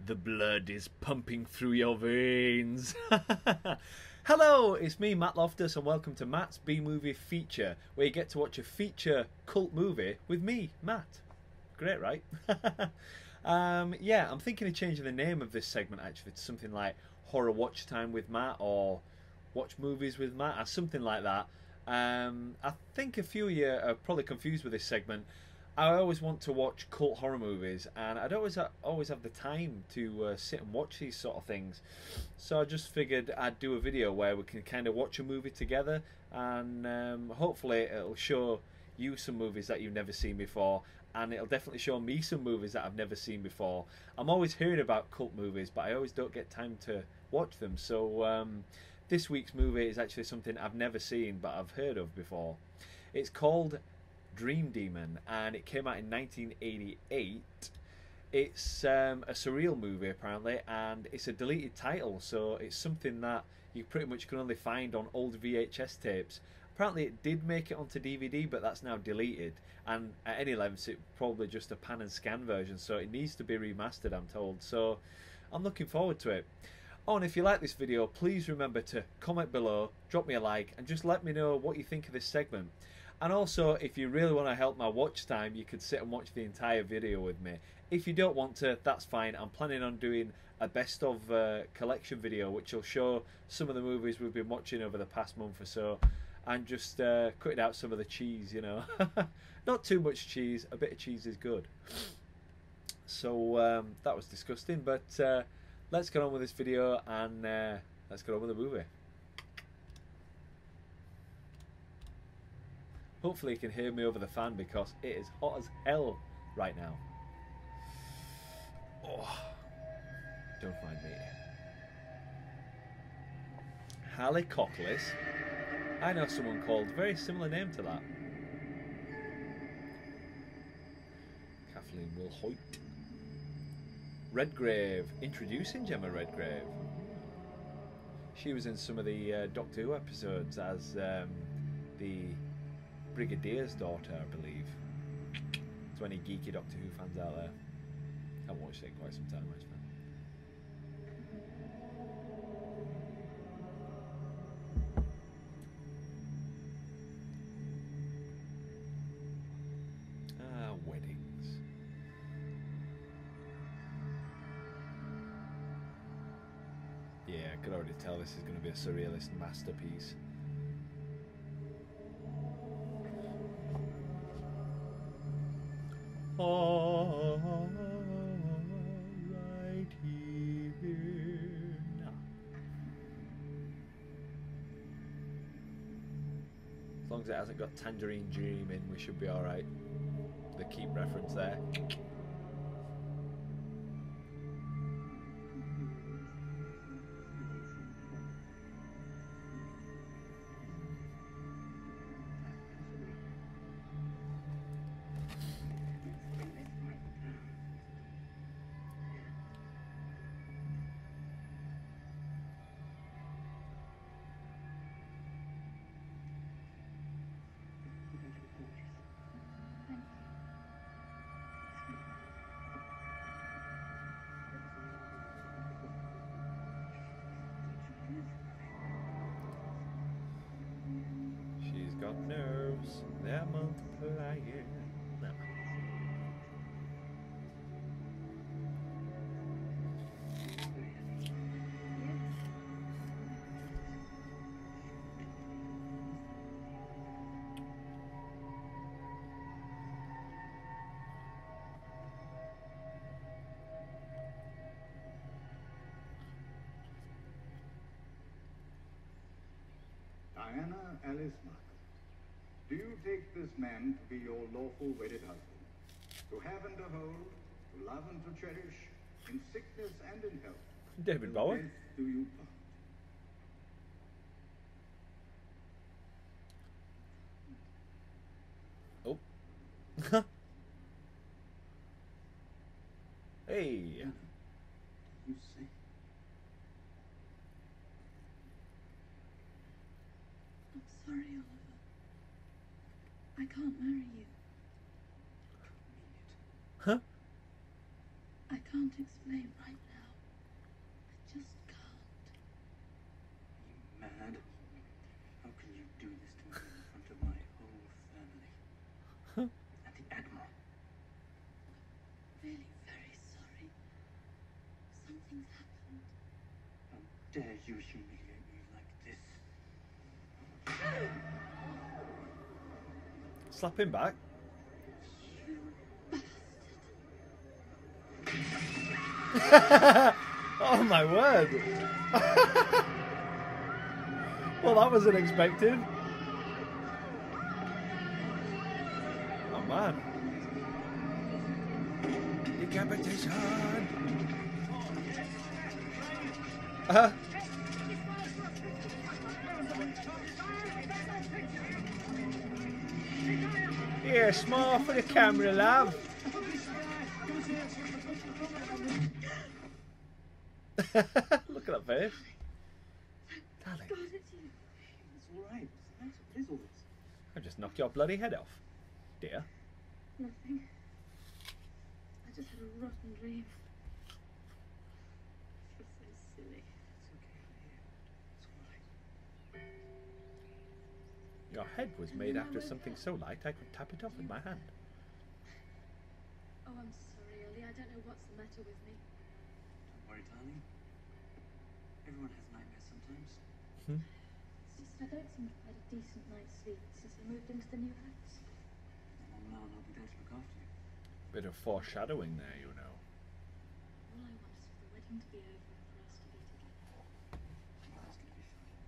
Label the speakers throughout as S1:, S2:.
S1: The blood is pumping through your veins. Hello, it's me, Matt Loftus, and welcome to Matt's B-Movie Feature, where you get to watch a feature cult movie with me, Matt. Great, right? Yeah, I'm thinking of changing the name of this segment, actually, to something like Horror Watch Time with Matt, or Watch Movies with Matt, or something like that. I think a few of you are probably confused with this segment. I always want to watch cult horror movies, and I don't always have the time to sit and watch these sort of things. So I just figured I'd do a video where we can kind of watch a movie together, and hopefully it'll show you some movies that you've never seen before, and it'll definitely show me some movies that I've never seen before. I'm always hearing about cult movies, but I always don't get time to watch them. So this week's movie is actually something I've never seen, but I've heard of before. It's called Dream Demon, and it came out in 1988. It's a surreal movie apparently, and it's a deleted title, so it's something that you pretty much can only find on old VHS tapes. Apparently it did make it onto DVD, but that's now deleted, and at any length it's probably just a pan and scan version, so it needs to be remastered, I'm told. So I'm looking forward to it. Oh, and if you like this video, please remember to comment below, drop me a like, and just let me know what you think of this segment. And also, if you really want to help my watch time, you could sit and watch the entire video with me. If you don't want to, that's fine. I'm planning on doing a best of collection video, which will show some of the movies we've been watching over the past month or so, and just cutting out some of the cheese, you know. Not too much cheese, a bit of cheese is good. So that was disgusting, but let's get on with this video, and let's get on with the movie. Hopefully you can hear me over the fan, because it is hot as hell right now. Oh, don't mind me. Hallie Cocklis. I know someone called a very similar name to that. Kathleen Wilhoit. Redgrave. Introducing Gemma Redgrave. She was in some of the Doctor Who episodes as the Brigadier's daughter, I believe. To any geeky Doctor Who fans out there. I haven't watched it in quite some time, actually. Ah, weddings. Yeah, I could already tell this is going to be a surrealist masterpiece. Oh, right here now. As long as it hasn't got Tangerine Dream in, we should be alright. The keep reference there. Got nerves, they're multiplying. No.
S2: Diana Alice Markham, do you take this man to be your lawful wedded husband, to have and to hold, to love and to cherish, in sickness and in health?
S1: David Bowie.
S2: Death do you part?
S1: Oh. Hey.
S2: You say?
S3: I'm sorry, Oliver. I can't marry you.
S1: Huh?
S3: I can't can't explain right now. I just can't.
S4: Are you mad? How can you do this to me in front of my whole family? And the Admiral.
S3: Really very sorry. Something's happened.
S4: How dare you humiliate me like this?
S1: Slap him back. Oh my word. Well, that was unexpected. Oh man. Decapitation. Here, smile for the camera, love. Look at that face. Darling,
S3: God, it's you.
S4: It's all right. What's the matter? What is all this?
S1: I've just knocked your bloody head off, dear.
S3: Nothing. I just had a rotten dream. I feel so silly.
S4: It's okay. It's all right.
S1: Your head was made after something so light I could tap it off with my hand.
S3: Oh, I'm sorry, Ollie. I don't know what's the matter with me.
S4: Don't worry, darling. Everyone has nightmares sometimes.
S3: It's just I don't seem to have had a decent night's sleep since I moved into the new house.
S4: Mom now and I'll be there to look after you.
S1: Bit of foreshadowing there, you know.
S3: All I want is for the wedding to be over and for us to be together.
S4: That's going to be fine.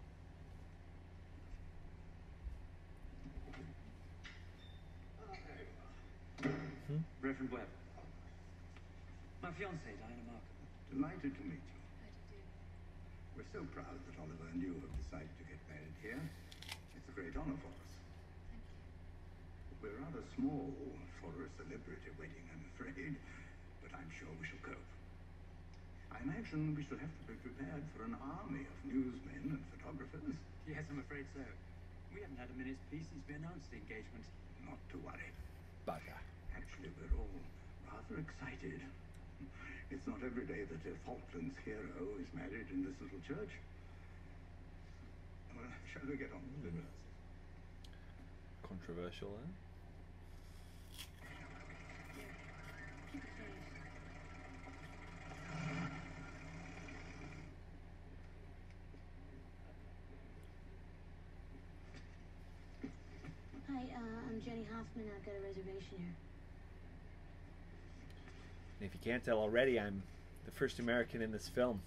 S4: Reverend Webb. My fiancée, Diana Markham.
S2: Delighted to meet you.
S3: How do you do?
S2: We're so proud that Oliver and you have decided to get married here. It's a great honor for us.
S3: Thank you.
S2: We're rather small for a celebrity wedding, I'm afraid, but I'm sure we shall cope. I imagine we shall have to be prepared for an army of newsmen and photographers.
S4: Yes, I'm afraid so. We haven't had a minute's peace since we announced the engagement.
S2: Not to worry.
S1: Bugger.
S2: Actually, we're all rather excited. It's not every day that a Falklands hero is married in this little church. Well, shall we get on with the rehearsal?
S1: Controversial, eh?
S3: Keep it going.
S5: Hi, I'm Jenny Hoffman. I've got a reservation here.
S1: And if you can't tell already, I'm the first American in this film.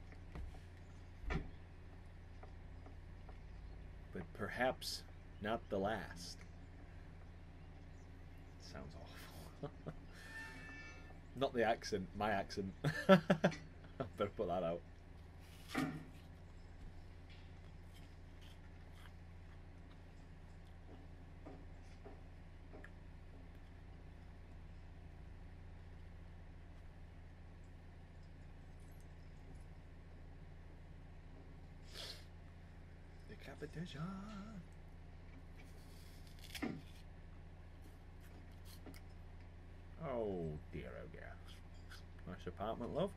S1: But perhaps not the last. Sounds awful. Not the accent, my accent. Better put that out. Decapitation. Oh dear, oh dear. Nice apartment, love.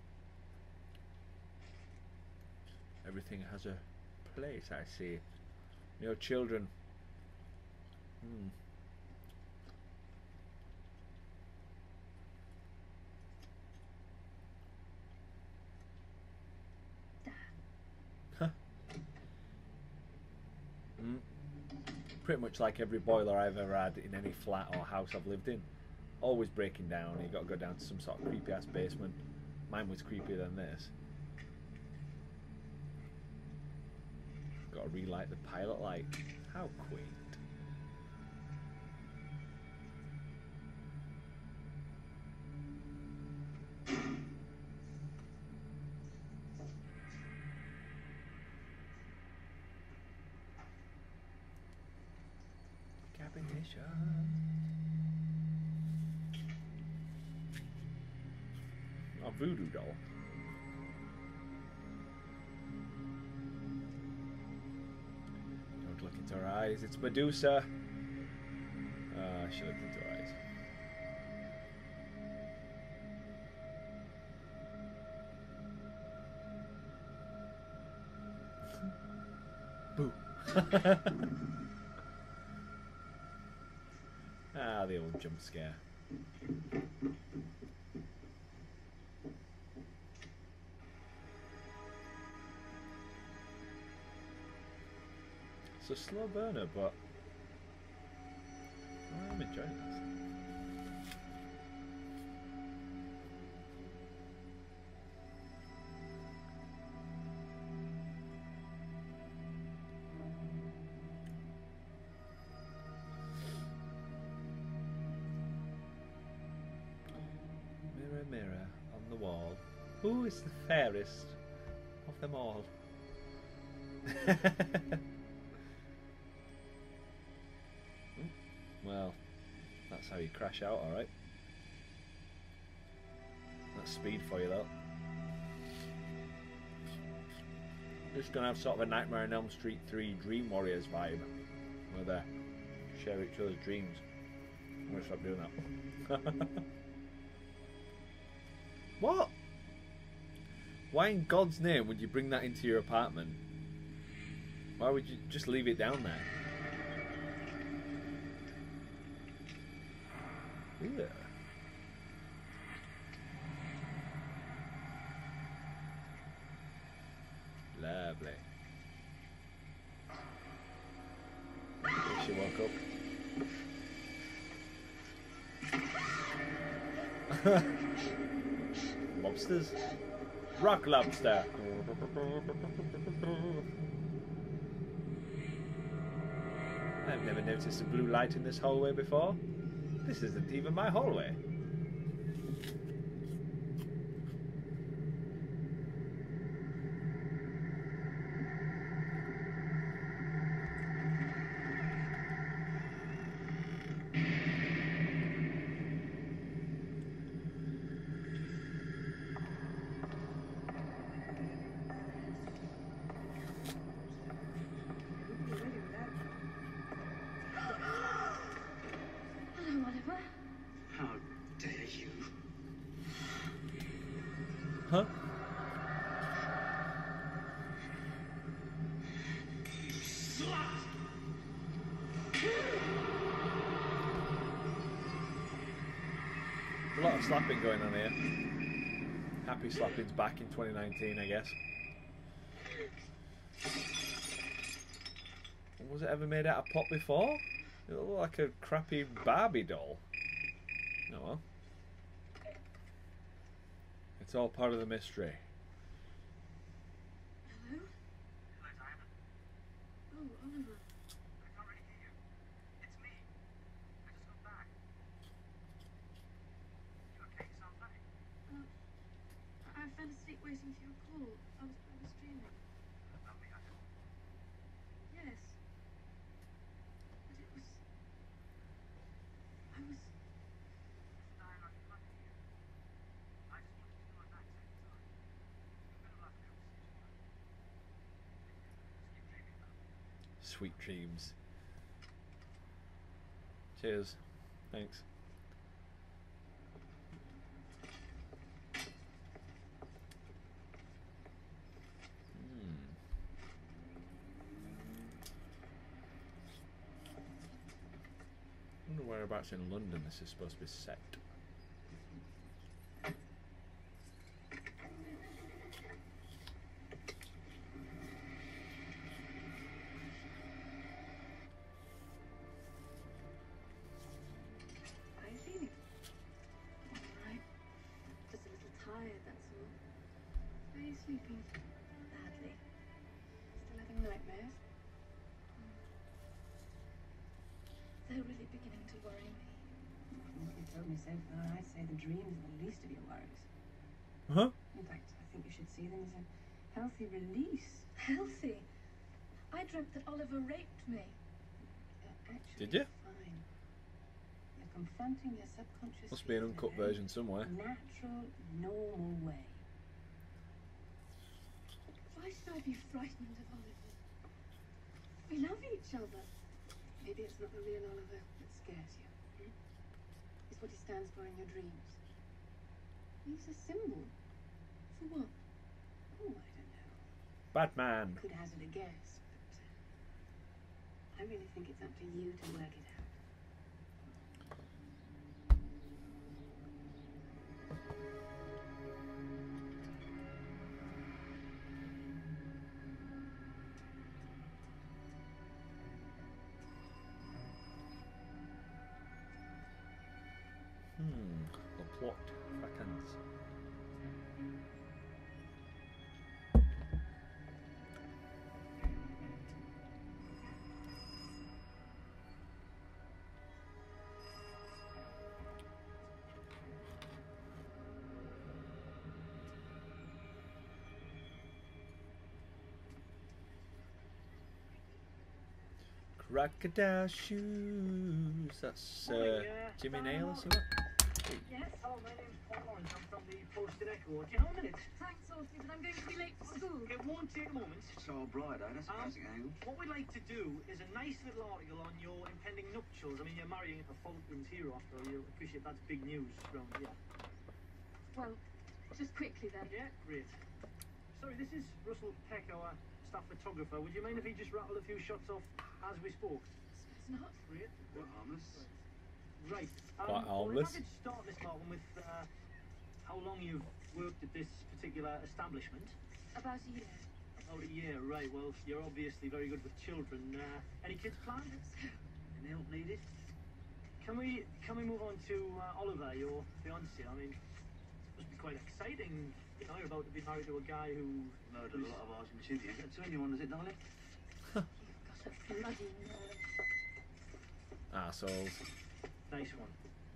S1: Everything has a place, I see. Your children. Pretty much like every boiler I've ever had in any flat or house I've lived in. Always breaking down. You got to go down to some sort of creepy ass basement. Mine was creepier than this. Got to relight the pilot light. How quaint. Decapitation. A voodoo doll. Don't look into her eyes. It's Medusa. She looked into her eyes. Ah, the old jump scare. It's a slow burner, but I'm enjoying this. Mirror, mirror on the wall, who is the fairest of them all? Well, that's how you crash out, alright. That's speed for you, though. Just gonna have sort of a Nightmare on Elm Street 3 Dream Warriors vibe, where they share each other's dreams. I'm gonna stop doing that. What? Why in God's name would you bring that into your apartment? Why would you just leave it down there? Yeah. Lovely. She woke up. Lobsters? Rock lobster. I've never noticed a blue light in this hallway before. This isn't even my hallway.
S3: Hello, Oliver.
S4: How dare you?
S1: Huh? A lot of slapping going on here. Happy slapping's back in 2019, I guess. Was it ever made out of pop before? It looked like a crappy Barbie doll. Oh well. It's all part of the mystery.
S3: Hello?
S4: Hello, Diana.
S3: Oh, Oliver.
S4: I can't really hear you. It's me. I just got back. You okay? You sound funny.
S3: I fell asleep waiting for your call. I was dreaming.
S4: About me, I know.
S3: Yes. But it was... I was...
S4: Diana, I can hear you. I just wanted to call back second time. You're gonna like the conversation. Just keep dreaming about it.
S1: Sweet dreams. Cheers. Thanks. I wonder whereabouts in London this is supposed to be set.
S3: How are you feeling? All right. Just a little tired, that's all. Are you sleeping? Badly. Still having nightmares? They're really beginning to worry me.
S6: From what you've told me so far, I'd say the dreams are the least of your worries.
S1: Huh?
S6: In fact, I think you should see them as a healthy release.
S3: Healthy? I dreamt that Oliver raped me.
S6: You're actually
S1: Did you?
S6: fine. You're confronting your subconscious.
S1: Must be an
S6: fears in a
S1: uncut
S6: very
S1: version somewhere.
S6: Natural, normal way.
S3: Why should I be frightened of Oliver? We love each other.
S6: Maybe it's not the real Oliver that scares you. It's what he stands for in your dreams. He's a symbol.
S3: For what?
S6: Oh, I don't know.
S1: Batman.
S6: Could hazard a guess, but I really think it's up to you to work it out.
S1: The plot thickens. Crocodile shoes. That's Jimmy Nail or something.
S6: Yes?
S4: Hello, my name's Paul Lawrence. I'm from the Post-it Echo. Do you have a minute?
S3: Thanks, Loftus, but I'm going to be late for school.
S4: It won't take a moment.
S2: So bright, eh? That's a classic angle.
S4: What we'd like to do is a nice little article on your impending nuptials. I mean, you're marrying a Fulton's hero after all. You appreciate that's big news around here.
S3: Well, just quickly then.
S4: Yeah, great. Sorry, this is Russell Peck, our staff photographer. Would you mind if he just rattled a few shots off as we spoke?
S3: It's not.
S4: Great.
S2: Quite harmless.
S4: Right.
S1: Quite
S4: Well,
S1: harmless.
S4: if I could start, Miss Martin, with how long you've worked at this particular establishment.
S3: About a year.
S4: About a year, right. Well, you're obviously very good with children. Any kids planned? Any help needed? Can we move on to Oliver, your fiance? I mean, it must be quite exciting. You know, you're about to be married to a guy who
S2: Murdered a lot of Argentinians. Get to anyone, does it, darling?
S3: You've got a bloody nerve.
S1: Assholes.
S4: nice one.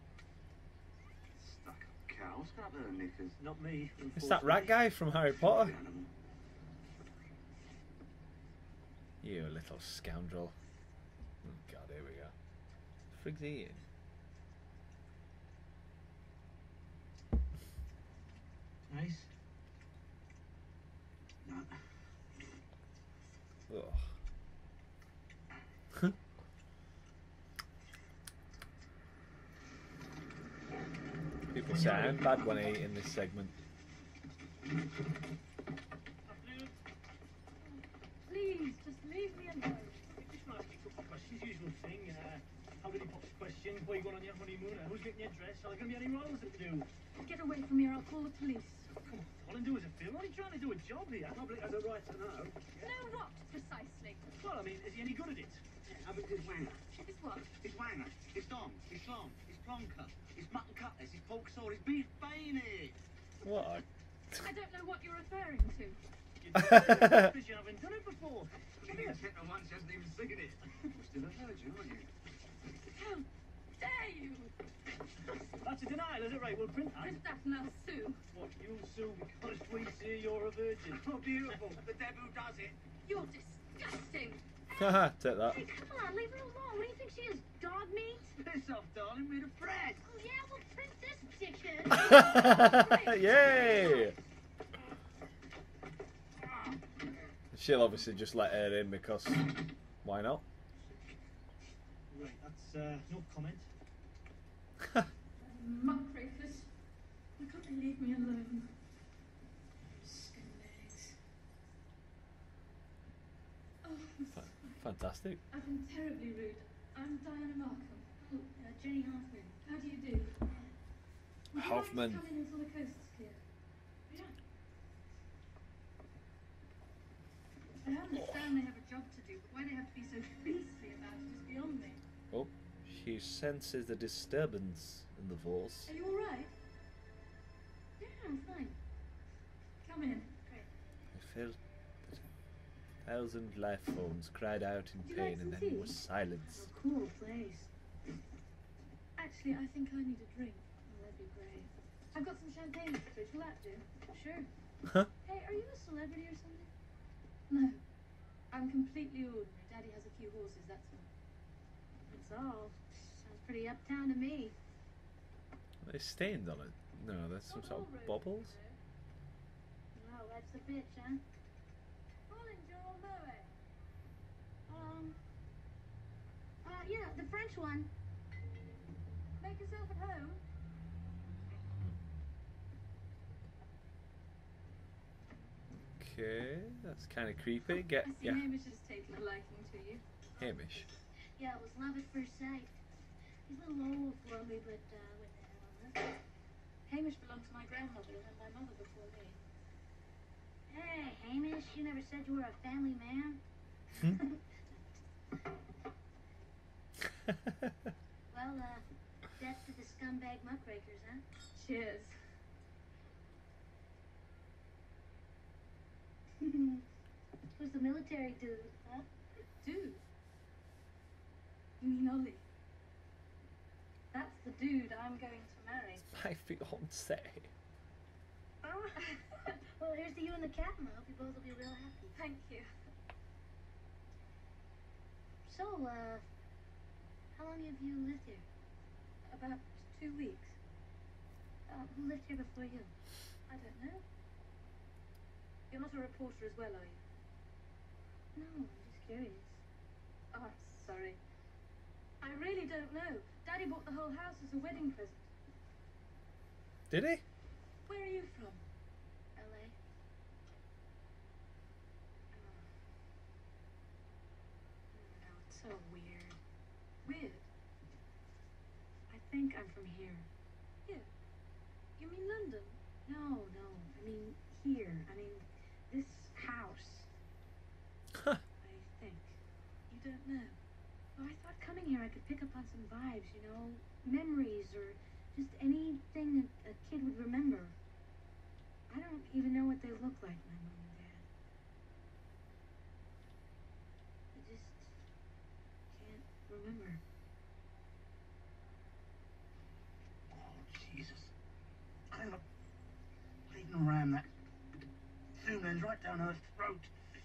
S2: Stuck up cows. Got their knickers.
S4: Not me.
S1: It's that rat guy from Harry Potter.
S2: The animal.
S1: You little scoundrel. Oh God, here we go. Frig's he in?
S4: Nice.
S2: No.
S1: Ugh. People say I'm bad when I eat in this segment.
S4: Afternoon.
S3: Please, just leave me alone.
S4: Just want to ask you a couple of questions. Usual thing. How did he pop the question? Where you going on your honeymoon? Who's getting your dress? Are there going to be any roles that do?
S3: Get away from here, I'll call the police.
S4: Come on, all I do is a film. I'm only trying to do a job here. The public has a right to know.
S3: No, what precisely?
S4: Well, I mean, is he any good at it?
S2: How about his wanger?
S3: It's what?
S2: His wanger. His dong. His slong. His plonker. His mutton cutlets. His pork sword. His beef bayonet.
S1: What?
S3: I don't know what you're referring to.
S4: Because you haven't done it before.
S2: Come here. Techno once hasn't even seen it. You're still a virgin, aren't you?
S3: How dare you?
S4: That's a denial, is it? Right, we'll print that.
S3: Print that and I'll sue.
S4: What, you'll sue because we say you're a virgin?
S2: Oh, beautiful. The devil does it.
S3: You're disgusting.
S1: Haha, take that.
S5: Hey, come on, leave her alone. What do you think she is, dog meat?
S2: Piss off, darling. We're the bread.
S5: Oh, yeah, well, print this dickhead.
S1: Yay! She'll obviously just let her in because why not?
S4: Right, that's no comment.
S3: Muckrakers. Why can't they leave me alone? Scumbags. Oh,
S1: Fantastic.
S3: I've been terribly rude. I'm Diana Markham.
S5: Oh, Jenny Hoffman.
S3: How do you do? Would you
S1: Hoffman.
S3: like to come in until the coast is clear? Yeah. I understand they have a job to do, but why they have to be so beastly about it is beyond me.
S1: Oh, she senses a disturbance in the force.
S3: Are you alright?
S5: Yeah, I'm fine.
S3: Come in.
S5: Great.
S1: I felt that 1,000 life forms cried out in
S3: Would you
S1: pain
S3: like
S1: and
S3: some
S1: then
S3: tea?
S1: was silence.
S3: Oh, cool place. Actually, I think I need a drink.
S5: Oh, that'd be great.
S3: I've got some champagne in the fridge. Will that do?
S5: Sure.
S1: Huh?
S5: Hey, are you a celebrity or something?
S3: No. I'm completely ordinary. Daddy has a few horses, that's all.
S5: That's all. Sounds pretty uptown to me.
S1: They stained on it. No, that's some sort of bubbles.
S5: Oh, that's the bitch, huh?
S3: Hollinger or Moet?
S5: Yeah, the French one.
S3: Make yourself at home.
S1: Okay, that's kind of creepy. Get
S3: I see
S1: yeah.
S3: Hamish has taken a liking to you.
S1: Hamish.
S5: Yeah, it was love at first sight. He's a little old for me, but what the hell?
S6: Hamish belonged to my grandmother and my mother before me.
S5: Hey, Hamish, you never said you were a family man. Well, death to the scumbag muckrakers, huh?
S6: Cheers.
S5: Who's the military dude, huh?
S6: Dude? You mean Ollie? That's the dude I'm going to marry.
S1: My fiance.
S5: Well, here's to you and the captain. I hope you both will be real happy.
S6: Thank you.
S5: So, how long have you lived here?
S6: About 2 weeks.
S5: Who lived here before you?
S6: I don't know. You're not a reporter as well, are you?
S5: No, I'm just curious.
S6: Oh, I'm sorry. I really don't know. Daddy bought the whole house as a wedding present.
S1: Did he?
S6: Where are you from?
S5: LA?
S6: No, it's so weird. Weird? I think I'm from here. Here? You mean London? No. I mean here. I mean this house.
S1: Huh.
S6: I think. You don't know? Well, I thought coming here I could pick up on some vibes, you know, memories or just anything a kid would remember. I don't even know what they look like, my mom and dad.
S5: I just can't remember.
S4: Oh, Jesus. I end up bleeding around that zoom lens right down her throat.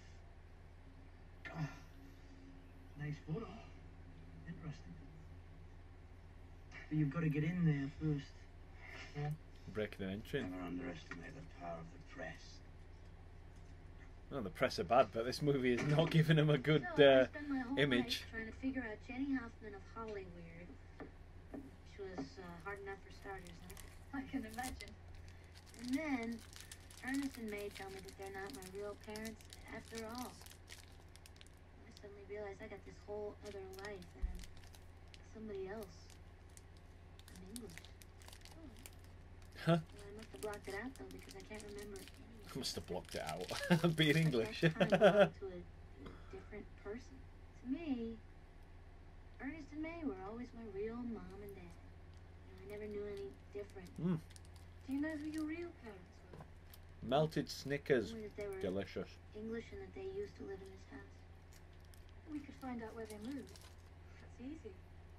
S4: Oh. Nice photo. Interesting. But you've got to get in there first. Yeah?
S1: Breaking an entry.
S4: Never underestimate the power of the press.
S1: Well, the press are bad, but this movie is not giving them a good
S5: So I spent my whole
S1: image.
S5: life trying to figure out Jenny Hoffman of Hollywood, which was hard enough for starters, huh?
S6: I can imagine.
S5: And then Ernest and May tell me that they're not my real parents after all. I suddenly realized I got this whole other life and I'm somebody else. I'm English.
S1: Huh?
S5: Well, I must have blocked it out though because I can't remember anything.
S1: I must have blocked it out. Being English.
S5: I belong to a different person. To me, Ernest and May were always my real mom and dad. You know, I never knew any different.
S1: Mm.
S6: Do you know who your real parents were?
S1: Melted Snickers.
S5: Only that they were
S1: Delicious.
S5: English and that they used to live in this house.
S6: We could find out where they moved. That's easy.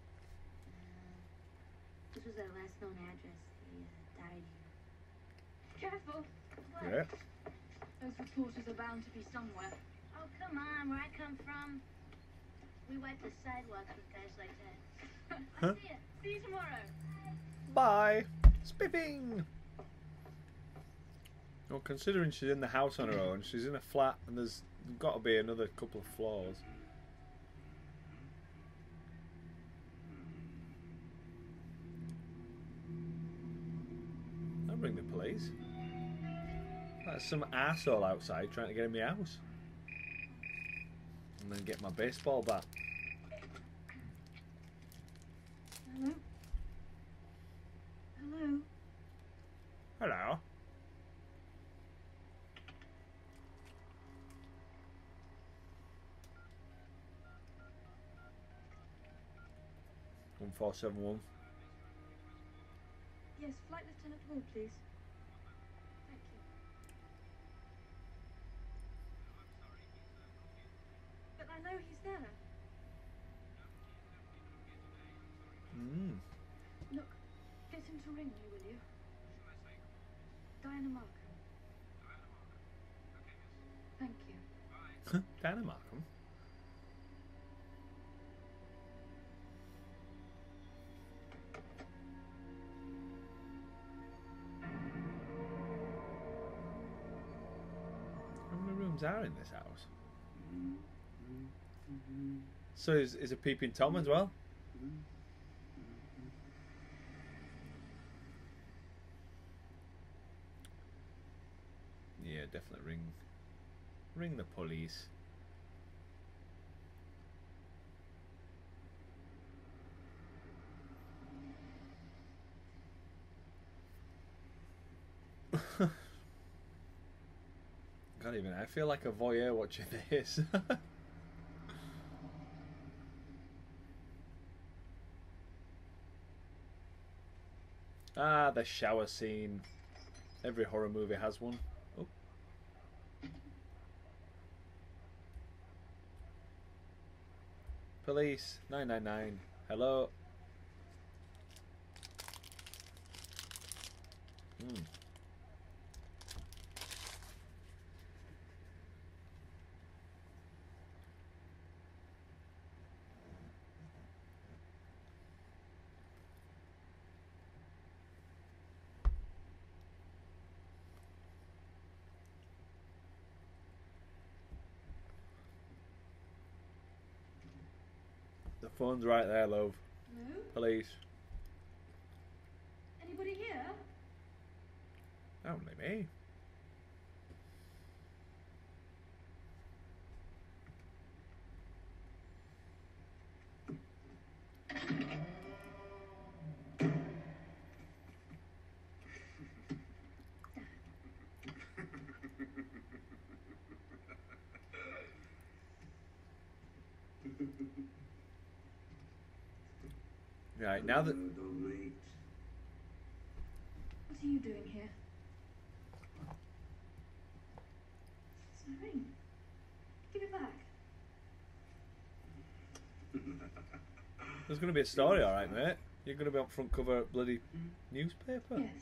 S5: This was their last known address. They died here.
S6: Careful.
S1: Yeah.
S6: Those reporters are bound to be somewhere.
S5: Oh, come on. Where I come from, we wipe the sidewalks with guys like that.
S1: Huh?
S5: See ya.
S6: See you tomorrow.
S1: Bye. Spiffing. Well, considering she's in the house on her own, she's in a flat, and there's got to be another couple of floors. I'll bring the police. That's some arsehole outside trying to get in my house. And then get my baseball bat.
S6: Hello? Hello?
S1: Hello. One 471.
S6: Yes, Flight Lieutenant Hall, please. Thank you. But I know he's there. Look, get him to ring me, will you? Diana Markham. Thank you.
S1: Diana Markham. How many rooms are in this house? So is a peeping Tom as well? Yeah, definitely ring the police. God, even I feel like a voyeur watching this. Ah, the shower scene. Every horror movie has one. Oh. Police 999. Hello. The phone's right there, love.
S6: Hello?
S1: Police.
S6: Anybody here?
S1: Only me. Right, now that...
S6: What are you doing here? It's my ring. Give it back.
S1: There's going to be a story, alright, mate. You're going to be on front cover bloody newspaper.
S6: Yes.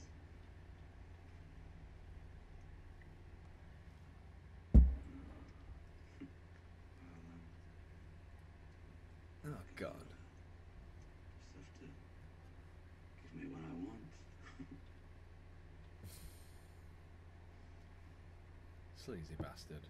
S1: Oh, God.
S7: Just have to give me what I want.
S1: Sleazy bastard.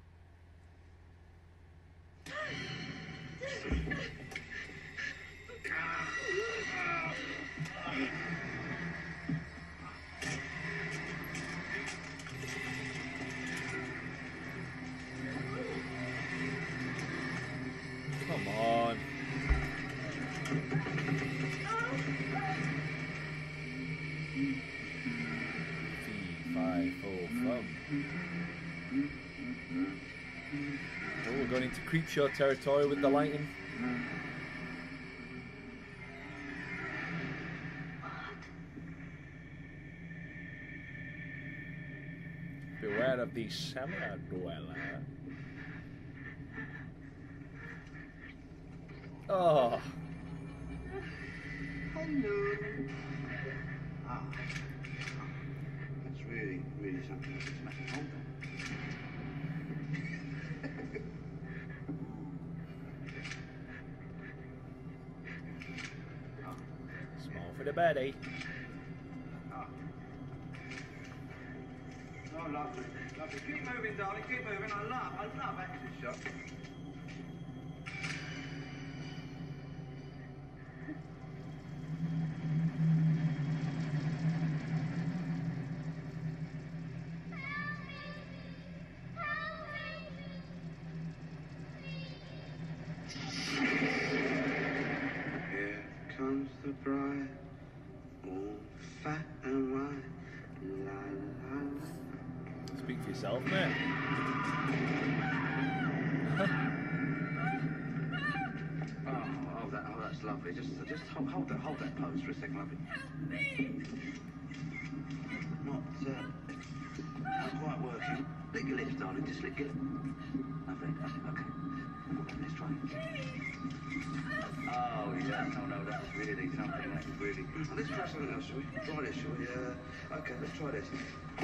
S1: Come on. Oh, we're going into Creepshow territory with the lighting. Beware of the cellar dweller. Oh.
S7: Hello. Ah. That's really, really something that's massive. Hold on.
S1: Small for the birdie.
S7: Oh, lovely. Lovely. Keep moving, darling. Keep moving. I love action shots. Here comes the bride, all fat and white. La la la.
S1: Speak for yourself, mate.
S7: Oh, that's lovely. Just hold that pose for a second, lovely. Not quite working. Lick your lips, darling. Just lick your lips. Lovely. Okay. Let's try. Oh yeah. Oh no, that's really something. That's really. Oh, let's try something else, shall we? Try this, shall we? Okay, let's try this.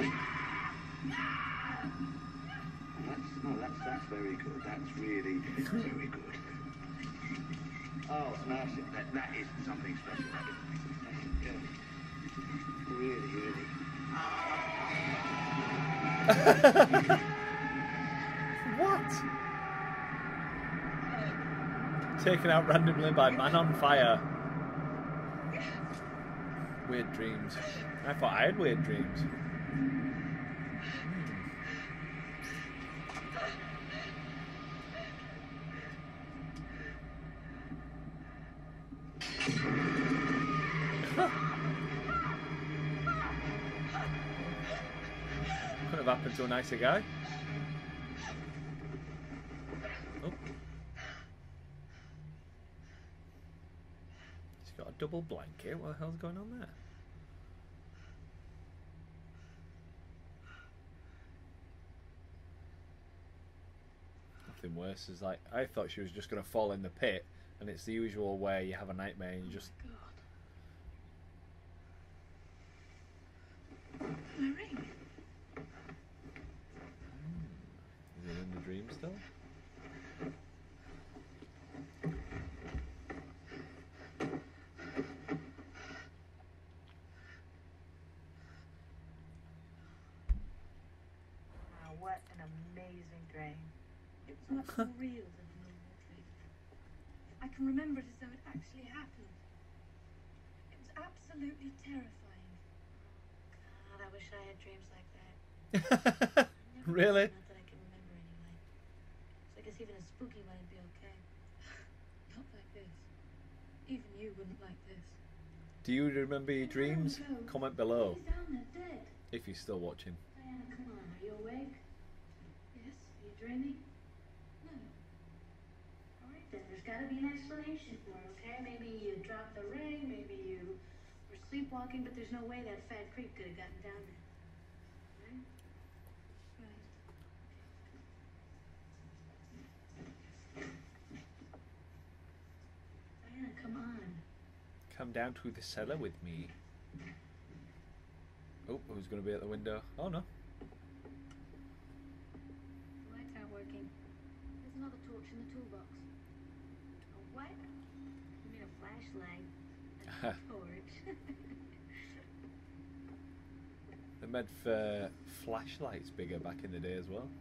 S7: That's very good. That's really very good. Oh, smash it. That is something special. That is. Yeah. Really, really.
S1: What? Taken out randomly by man on fire. Weird dreams. I thought I had weird dreams. Could have happened to a nicer guy. double blanket. What the hell's going on there? Nothing worse is like, I thought she was just going to fall in the pit, and it's the usual way you have a nightmare and you just...
S6: My ring.
S1: Is it in the dream still?
S8: Wow, what an amazing dream.
S6: It was much more real than a normal dream. I can remember it as though it actually happened. It was absolutely terrifying.
S5: God, I wish I had dreams like that.
S1: Really?
S5: Not that I can remember anyway. So I guess even a spooky one would be okay.
S6: Not like this. Even you wouldn't like this.
S1: Do you remember your dreams? Comment below
S5: He's down there dead.
S1: if you're still watching.
S5: Diana, come on. Are you awake?
S6: Yes?
S5: Are you dreaming?
S6: No.
S5: All right then. There's got to be an explanation for it, okay? Maybe you dropped the ring. Maybe you were sleepwalking, but there's no way that fat creep could have gotten down there. Right?
S6: Right.
S5: Diana, come on.
S1: Come down to the cellar with me. Oh, who's going to be at the window? Oh no.
S5: The lights aren't working. There's another torch in the toolbox. A what? You mean a flashlight? A torch.
S1: They made for flashlights bigger back in the day as well.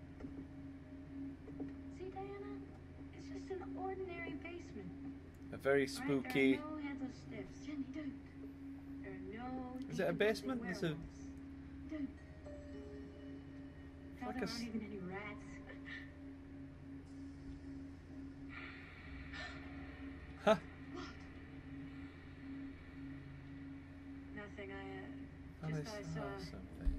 S5: See, Diana? It's just an ordinary basement.
S1: A very
S5: Right?
S1: spooky...
S5: There are no headless stiffs. Jenny, don't. There are no...
S1: Is it a basement? It's a...
S5: Don't. Hell,
S1: like
S5: there
S1: a
S5: aren't even any rats.
S1: Huh.
S6: What?
S5: Nothing,
S1: Oh,
S5: just
S1: they
S5: thought I
S1: saw
S5: saw...
S1: something.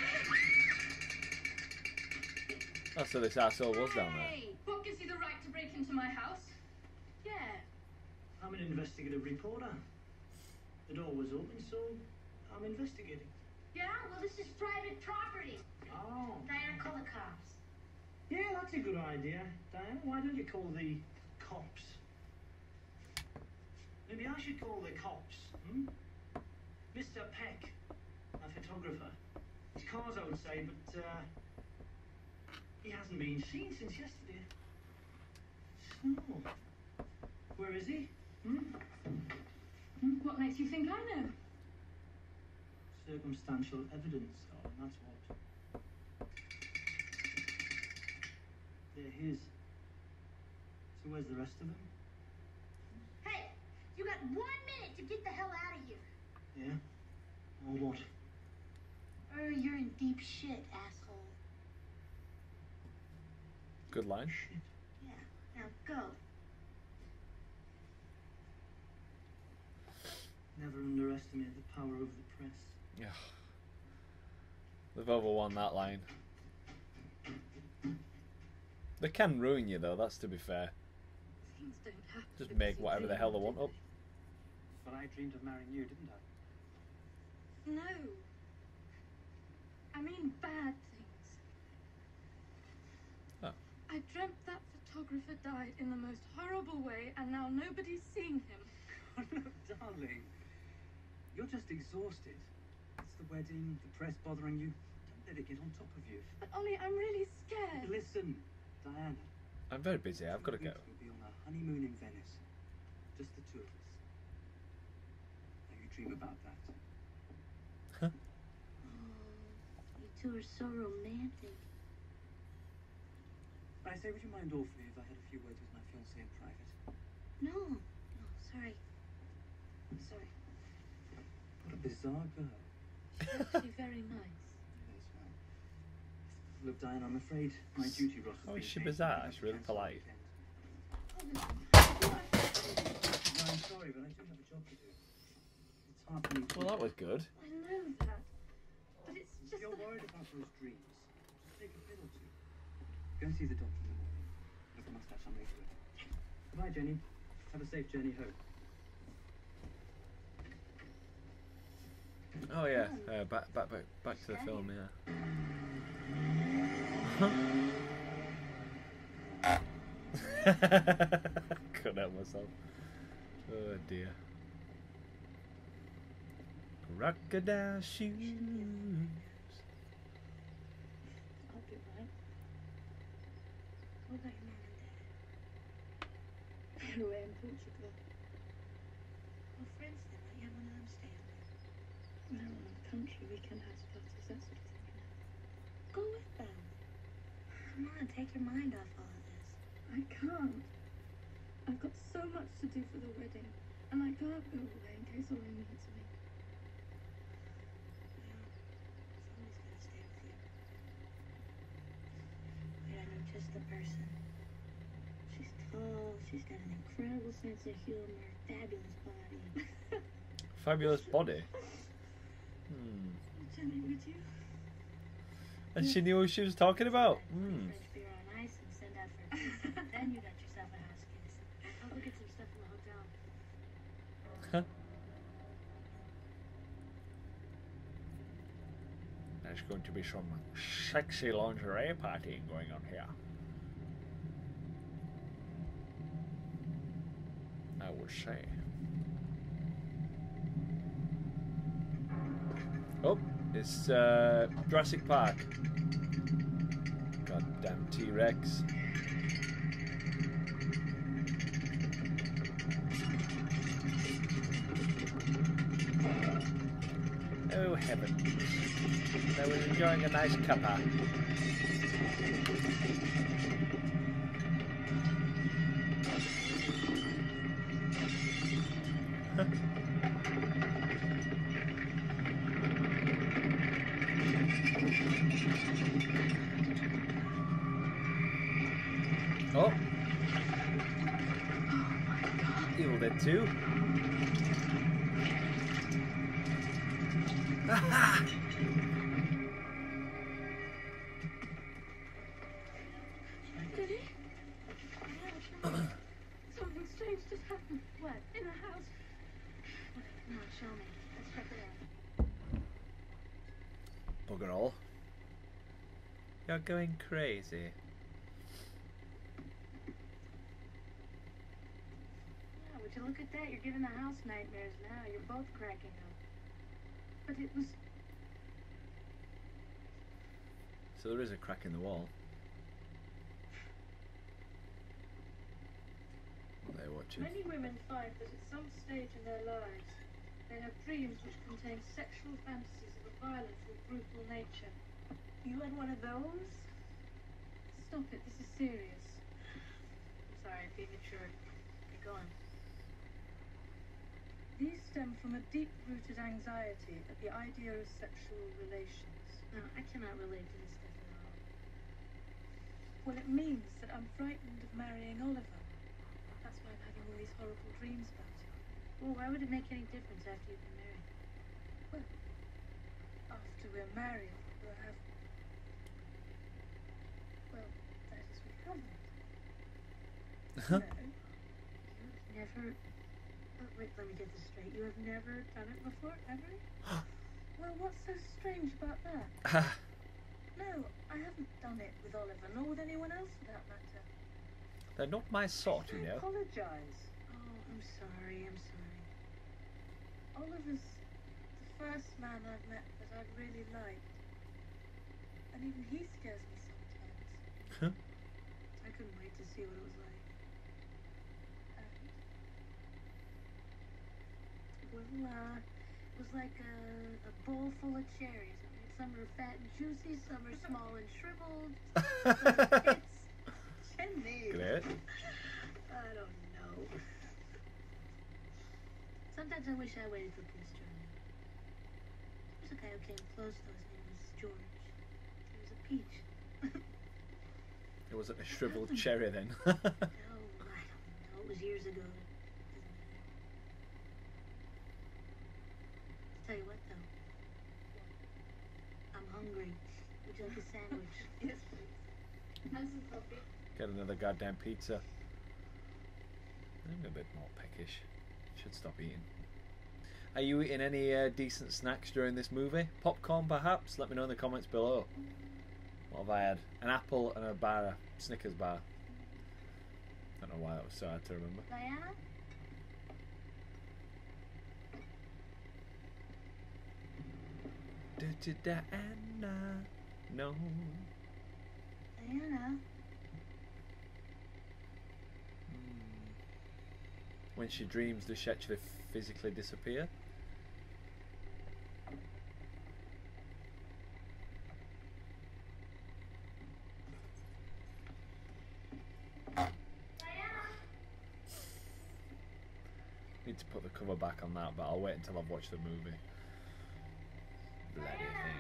S1: Oh, so this asshole was down there.
S6: Hey! What gives you the right to break into my house?
S5: Yeah.
S4: I'm an investigative reporter. The door was open, so I'm investigating.
S5: Yeah? Well, this is private property.
S4: Oh.
S5: Diana, call the cops.
S4: Yeah, that's a good idea, Diana. Why don't you call the cops? Maybe I should call the cops, hmm? Mr. Peck, a photographer. His car's outside, but he hasn't been seen since yesterday. So, where is he? Hmm?
S6: What makes you think I know?
S4: Circumstantial evidence, oh, that's what. They're his. So where's the rest of them?
S5: Hey, you got 1 minute to get the hell out of here.
S4: Yeah? Or what?
S5: Or you're in deep shit, asshole.
S1: Good line.
S4: Shit.
S5: Yeah, now go.
S4: Never underestimate the power of the press.
S1: Yeah. They've overwon that line. They can ruin you though, that's to be fair.
S6: Things don't happen.
S1: Just
S6: because
S1: make
S6: you
S1: whatever the
S6: dream
S1: hell they
S6: them,
S1: want
S6: do
S1: up.
S4: But I dreamed of marrying you, didn't I?
S6: they? No. I mean bad things.
S1: Oh.
S6: I dreamt that photographer died in the most horrible way, and now nobody's seen him.
S4: Oh no, darling. You're just exhausted. It's the wedding, the press bothering you. Don't let it get on top of you.
S6: But Ollie, I'm really scared.
S4: Listen, Diana.
S1: I'm very busy, I've got to go.
S4: We'll be on our honeymoon in Venice. Just the two of us. Now you dream about that.
S5: Oh, you two are so romantic.
S4: I say, would you mind awfully if I had a few words with my fiancée in private?
S5: No, sorry. Sorry.
S4: What a bizarre girl.
S6: She's actually very nice.
S4: Yes, well. Look, Diane, I'm afraid my duty roster's
S1: Oh, is
S4: been
S1: she
S4: changed.
S1: bizarre?
S4: I have
S1: She's
S4: to
S1: really
S4: cancel the
S1: polite.
S4: weekend.
S6: Oh,
S4: No, I'm sorry, but I do have a job to do. It's hard for me to...
S1: Well, that was good.
S6: I know that. But it's
S4: If
S6: just
S4: you're
S6: that...
S4: worried about those dreams, just take a pill or two. Go and see the doctor in the morning. Look, I must have some later. Goodbye, Jenny. Have a safe journey home.
S1: Oh yeah, back to the film, yeah. Couldn't help myself. Oh dear. Crocodile shoes.
S5: I'll be right. What about your mom and dad? They're away in Portugal. Well, for instance, you have one of them stay with. No, in the country, weekend house parties, that sort of thing, you know. Go with them. Come on, take your mind off all of this.
S3: I can't. I've got so much to do for the wedding, and I can't go away in case Ollie needs me.
S5: Well, somebody's gonna stay with you. Wait, I know just the person. She's tall, she's got an incredible sense of humor, fabulous body.
S1: Fabulous body.
S3: Jenny, would you?
S1: And she knew what she was talking about.
S5: French beer on ice and send out for a pizza. Then you got yourself a house kiss. I'll go get some stuff from the hotel.
S1: Huh? There's going to be some sexy lingerie partying going on here. I would say. Oh, it's Jurassic Park. Goddamn T-Rex. Oh heavens. I was enjoying a nice cuppa. Oh. Evil Dead 2.
S3: Did he? Something strange just happened.
S5: What?
S3: In the house.
S5: Come on, show me. Let's check it out.
S1: Bugger all. You're going crazy.
S5: Yeah, would you look at that? You're giving the house nightmares now. You're both cracking up.
S3: But it was...
S1: So there is a crack in the wall. What are they watching?
S6: Many women find that at some stage in their lives, they have dreams which contain sexual fantasies of a violent or brutal nature.
S8: You had one of those?
S6: Stop it, this is serious.
S5: I'm sorry, premature. Keep going.
S6: These stem from a deep-rooted anxiety at the idea of sexual relations.
S5: No, I cannot relate to this stuff at all.
S6: Well, it means that I'm frightened of marrying Oliver. That's why I'm having all these horrible dreams about him.
S5: Well, why would it make any difference after you've been married?
S6: Well, after we're married, we'll have... Well, that is, we haven't. No.
S5: You've never... Oh, wait, let me get this straight. You have never done it before, ever?
S6: Well, what's so strange about that? No, I haven't done it with Oliver, nor with anyone else for that matter.
S1: They're not my sort, you
S6: I
S1: know.
S6: apologise.
S5: Oh, I'm sorry, I'm sorry.
S6: Oliver's the first man I've met that I've really liked. And even he scares me sometimes. I couldn't wait to see what it was like.
S5: Well, it was like a bowl full of cherries. I mean, some are fat and juicy, some are small and shriveled. Some it's
S6: Jenny!
S1: Great.
S5: I don't know. Sometimes I wish I waited for Prince Charming. There's a guy who came close though. His name was George. He was a peach.
S1: It wasn't a shriveled cherry then.
S5: No, I don't know. It was years ago. Doesn't matter. Tell you what though. I'm hungry. Would you like a sandwich?
S3: Yes, please. And some coffee.
S1: Get another goddamn pizza. I'm a bit more peckish. Should stop eating. Are you eating any decent snacks during this movie? Popcorn, perhaps? Let me know in the comments below. What have I had? An apple and a bar, Snickers bar. Don't know why that was so hard to remember.
S5: Diana?
S1: Diana, no.
S5: Diana?
S1: When she dreams, does she actually physically disappear? Need to put the cover back on that, but I'll wait until I've watched the movie. Bloody thing.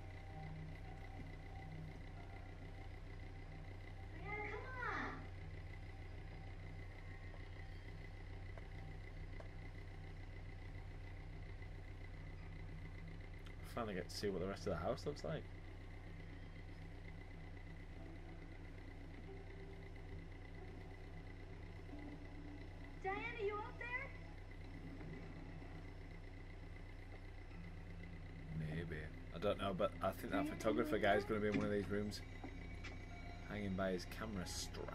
S1: Finally get to see what the rest of the house looks like.
S5: Diana, you up there?
S1: Maybe. I don't know, but I think that photographer guy is going to be in one of these rooms, hanging by his camera strap.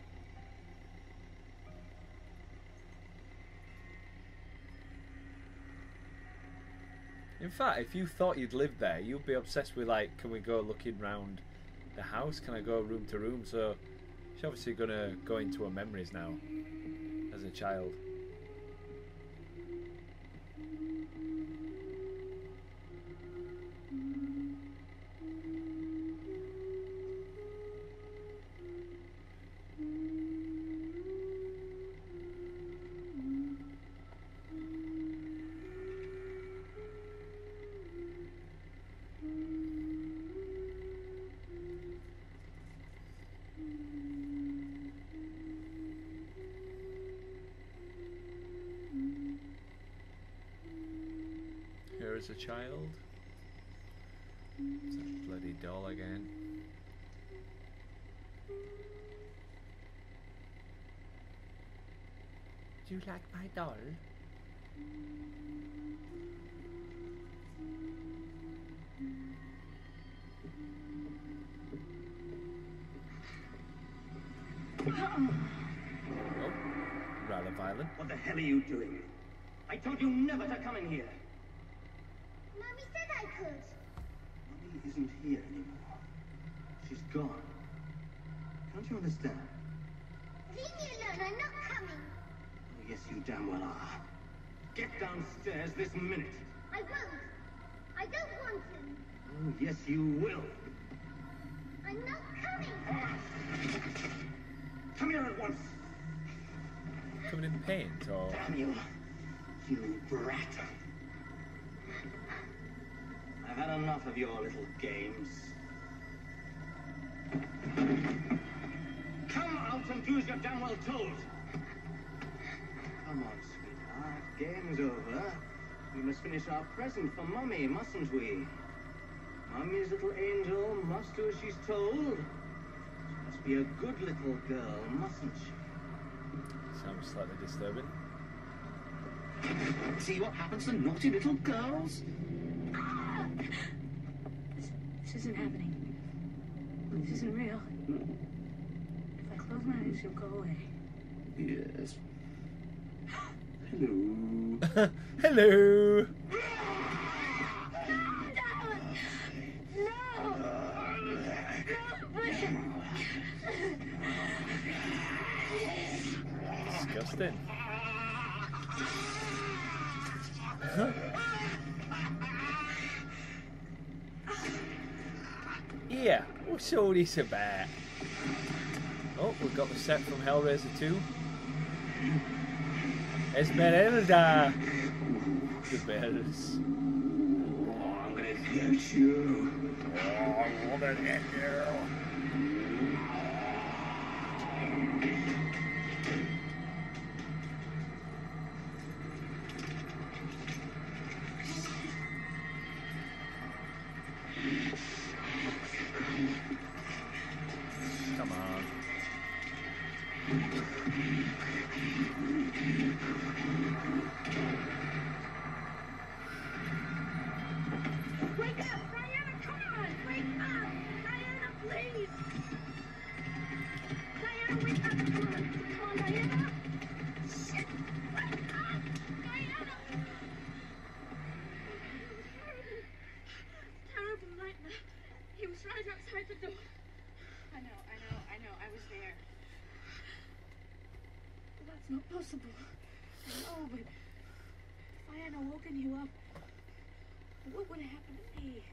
S1: In fact, if you thought you'd lived there, you'd be obsessed with, like, can we go looking round the house? Can I go room to room? So she's obviously going to go into her memories now as a child. Her as a child. It's that bloody doll again. Do you like my doll? Oh, rather violent.
S4: What the hell are you doing? I told you never to come in here.
S5: Mommy said I could.
S4: Mommy isn't here anymore. She's gone. Can't you understand?
S5: Leave me alone, I'm not coming.
S4: Oh, yes, you damn well are. Get downstairs this minute.
S5: I won't. I don't want to.
S4: Oh, yes, you will.
S5: I'm not coming.
S4: Come here at once.
S1: Coming in paint or...
S4: Damn you. You brat. I've had enough of your little games. Come out and do as you're damn well told. Come on, sweetheart. Game's over. We must finish our present for Mummy, mustn't we? Mummy's little angel must do as she's told. She must be a good little girl, mustn't she?
S1: Sounds slightly disturbing.
S7: See what happens to naughty little girls?
S6: This isn't happening. This isn't real. If I close my eyes, she'll go away.
S7: Yes. Hello.
S1: Hello. Disgusting. Yeah, what's all this about? Oh, we've got the set from Hellraiser 2. Esmeralda! The bears.
S7: Oh, I'm gonna get you.
S1: Oh, I'm gonna get you. Come on.
S3: the door.
S6: I know. I was there.
S3: Well, that's not possible. I know, but if I hadn't woken you up, what would have happened to me?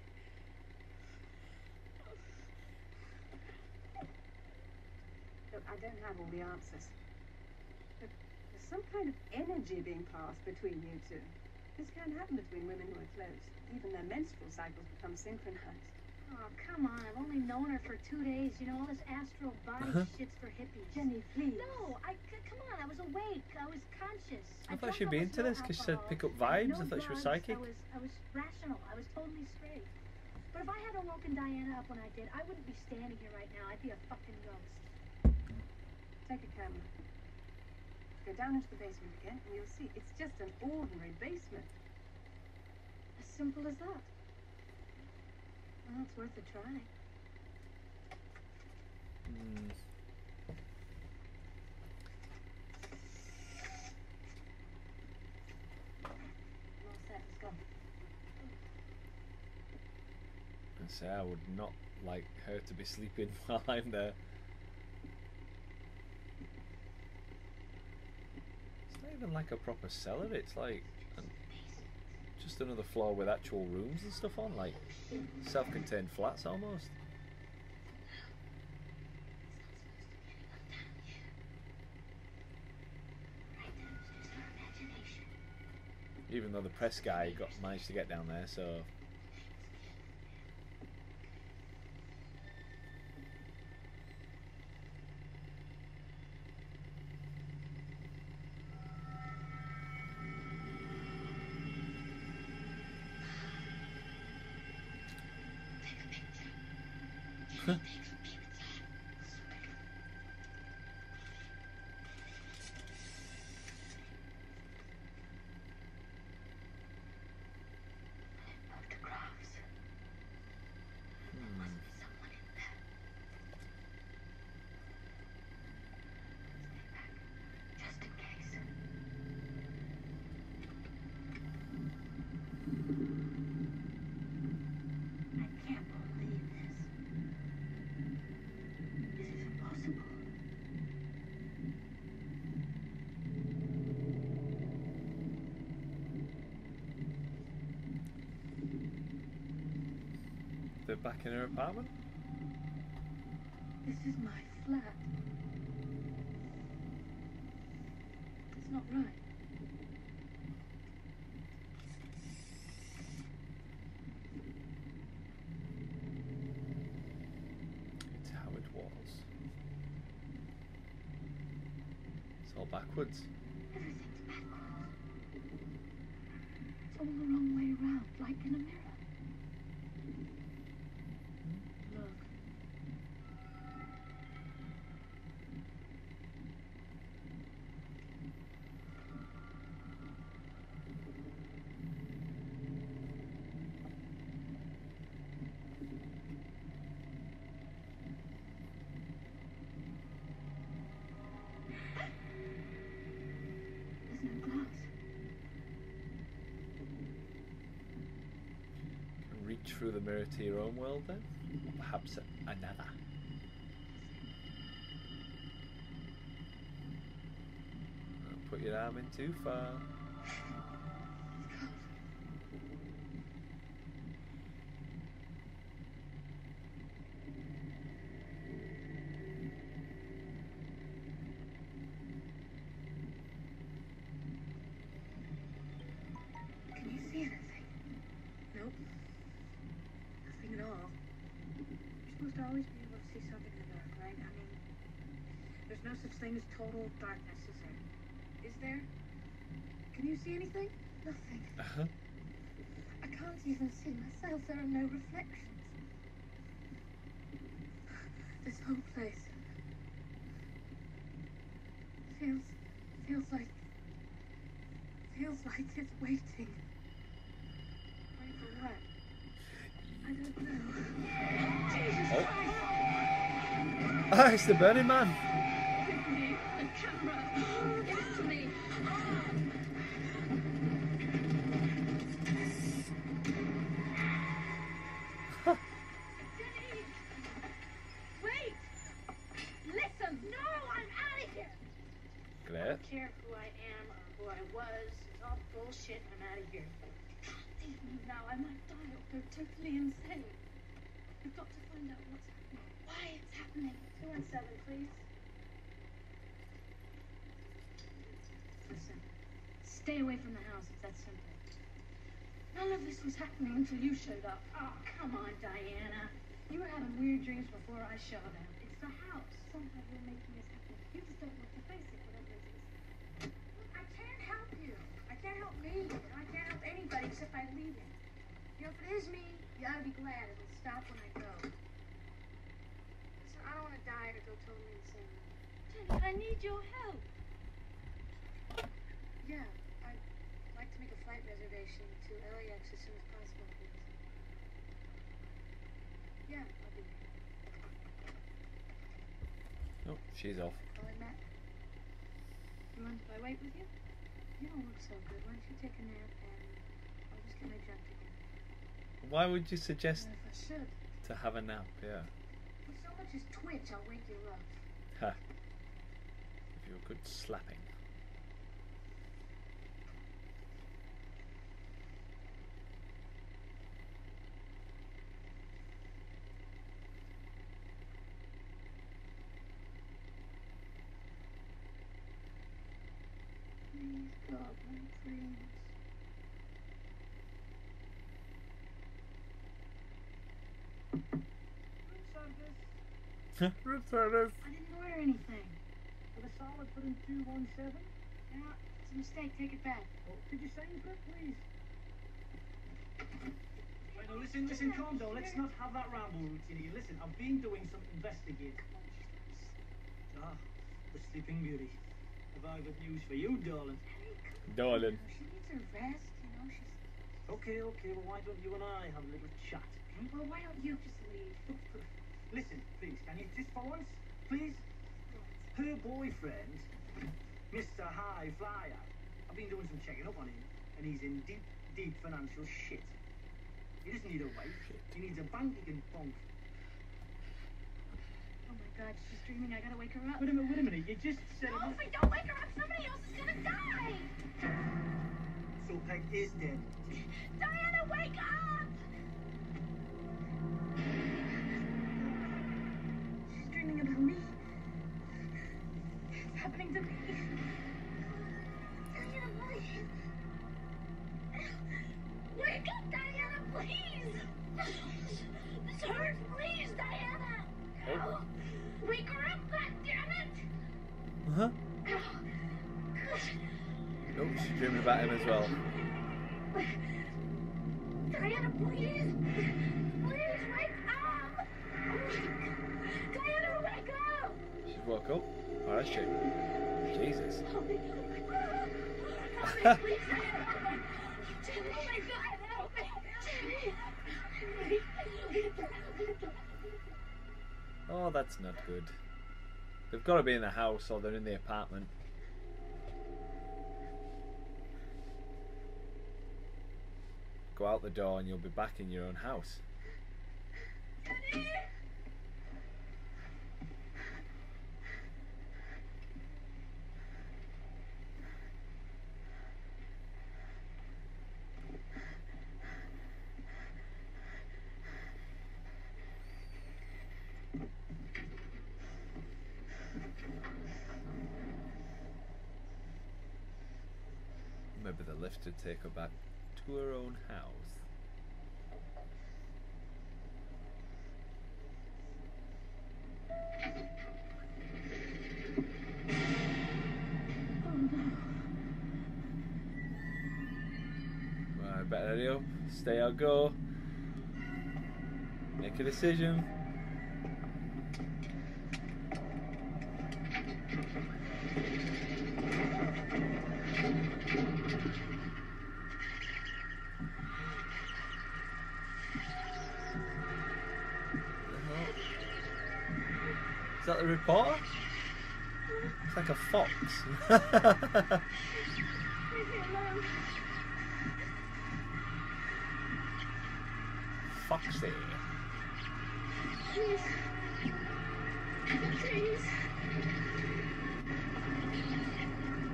S6: Look, I don't have all the answers. But there's some kind of energy being passed between you two. This can happen between women who are close. Even their menstrual cycles become synchronized.
S5: Oh, come on. I've only known her for 2 days. You know, all this astral body shit's for hippies.
S6: Jenny, please.
S5: No, come on. I was awake. I was conscious.
S1: I thought she'd be into this because she said pick up vibes. I thought she was psychic.
S5: I was rational. I was totally straight. But if I hadn't woken Diana up when I did, I wouldn't be standing here right now. I'd be a fucking ghost.
S6: Take a camera. Go down into the basement again, and you'll see it's just an ordinary basement.
S5: As simple as that.
S6: Well, it's worth a try.
S5: I'm all set. Let's go.
S1: I say I would not like her to be sleeping while I'm there. It's not even like a proper cellar. It's like just another floor with actual rooms and stuff on, like self-contained flats almost. Even though the press guy managed to get down there, so. They're back in her apartment?
S3: This is my flat. It's not right.
S1: It's how it was. It's all backwards.
S3: Everything's backwards. It's all the wrong way around, like in a mirror. Look. There's no glass.
S1: Reach through the mirror to your own world then? Or perhaps another. Don't put your arm in too far.
S3: Can you see anything? Nope. Nothing at all. You're supposed to always be able to see something in the dark, right? I mean, there's no such thing as total darkness, is there? Is there? Can you see anything? Nothing. I can't even see myself. There are no reflections. This whole place feels like it's waiting. Wait for what? I don't know. Jesus
S1: Oh.
S3: Christ!
S1: Ah, it's the Burning Man!
S3: Give me the camera! Give it to me! Jenny! I don't care who I am or who I was. It's all bullshit. I'm out of here. Leave me now. I might die. They're totally insane. We've got to find out what's happening. Why it's happening. 217, please. Listen. Stay away from the house. It's that simple. None of this was happening until you showed up. Oh, come on, Diana. You were having weird dreams before I showed up. It's the house. Somehow you're making this happen. You just don't want to face it, whatever it is. I can't help you. I can't help me. And I can't help anybody except by leaving. You know, if it is me, you ought to be glad it'll stop when I go. Listen, I don't want to die or go totally insane. Jenny, I need your help. Yeah, I'd like to make a flight reservation to LAX as soon as possible, please. Yeah, I'll be there.
S1: Oh, she's off.
S3: Calling Matt. You want I wait with you? You don't look so good. Why don't you take a nap and I'll just get my junk together.
S1: Why would you suggest
S3: If I should.
S1: to have a nap? Yeah.
S3: If so much as twitch, I'll wake you up.
S1: Ha. If you're good slapping.
S3: Please, God, my dreams.
S1: Room service.
S3: I didn't order anything.
S4: For the salad, put in 217.
S3: Yeah, it's a mistake. Take it back.
S4: Oh, could you save it, please? Right, now listen, calm down. Let's not have that ramble routine here. Listen, I've been doing some investigating. Ah, the Sleeping Beauty. Have I got news for you, darling?
S1: Darling.
S3: She needs her rest, you know. She's.
S4: Okay, well, why don't you and I have a little chat?
S3: Well, why don't you just leave?
S4: Listen, please, can you just for once, please? Her boyfriend, Mr. High Flyer, I've been doing some checking up on him, and he's in deep, deep financial shit. He doesn't need a wife, he needs a bank he can bunk.
S3: Oh my God, she's dreaming. I gotta wake her up.
S4: Wait a minute, you just said...
S3: No, if I don't wake her up, somebody else is gonna die!
S4: So Peg is dead.
S3: Diana, wake up! She's dreaming about me. It's happening to me. Diana, please. Wake up, Diana, please! This hurts, please, Diana!
S1: Oh.
S3: Wake her up, goddammit!
S1: Uh-huh. Oh, she's dreaming about him as well.
S3: Diana, please! Please, wake up! Diana, wake up!
S1: She's woke up. Oh, that's true. Jesus.
S3: Help me, please, Diana! Oh my God, help me!
S1: Oh, that's not good. They've got to be in the house or they're in the apartment. Go out the door and you'll be back in your own house. Maybe the lift would take her back to her own house. Right, better hurry up, stay or go. Make a decision. Is that the reporter? It's like a fox. Foxy.
S3: Please. Please.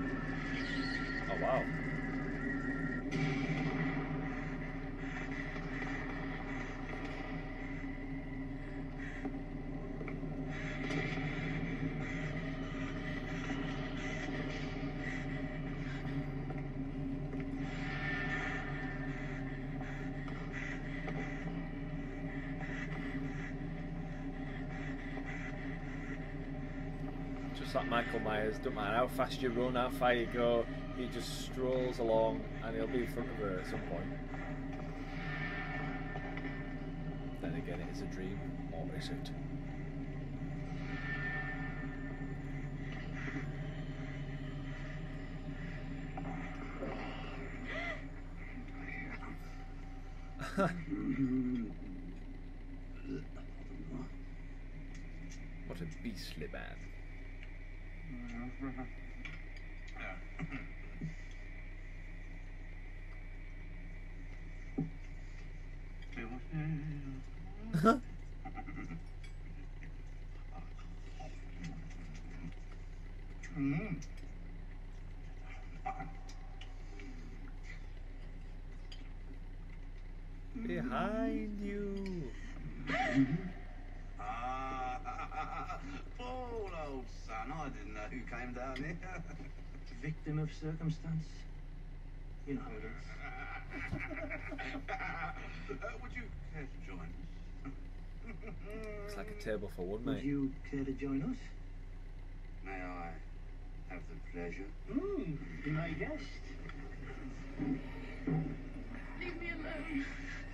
S1: Oh wow. Just like Michael Myers, don't matter how fast you run, how far you go, he just strolls along and he'll be in front of her at some point. Then again, it is a dream, or is it? What a beastly man. Behind you.
S7: Poor old son, I didn't know who came down here.
S4: Victim of circumstance. You know how it is.
S7: Would you care to join us?
S1: It's like a table for one,
S4: Would
S1: mate.
S4: you care to join us?
S7: May I have the pleasure?
S4: Be my guest.
S6: Leave me alone.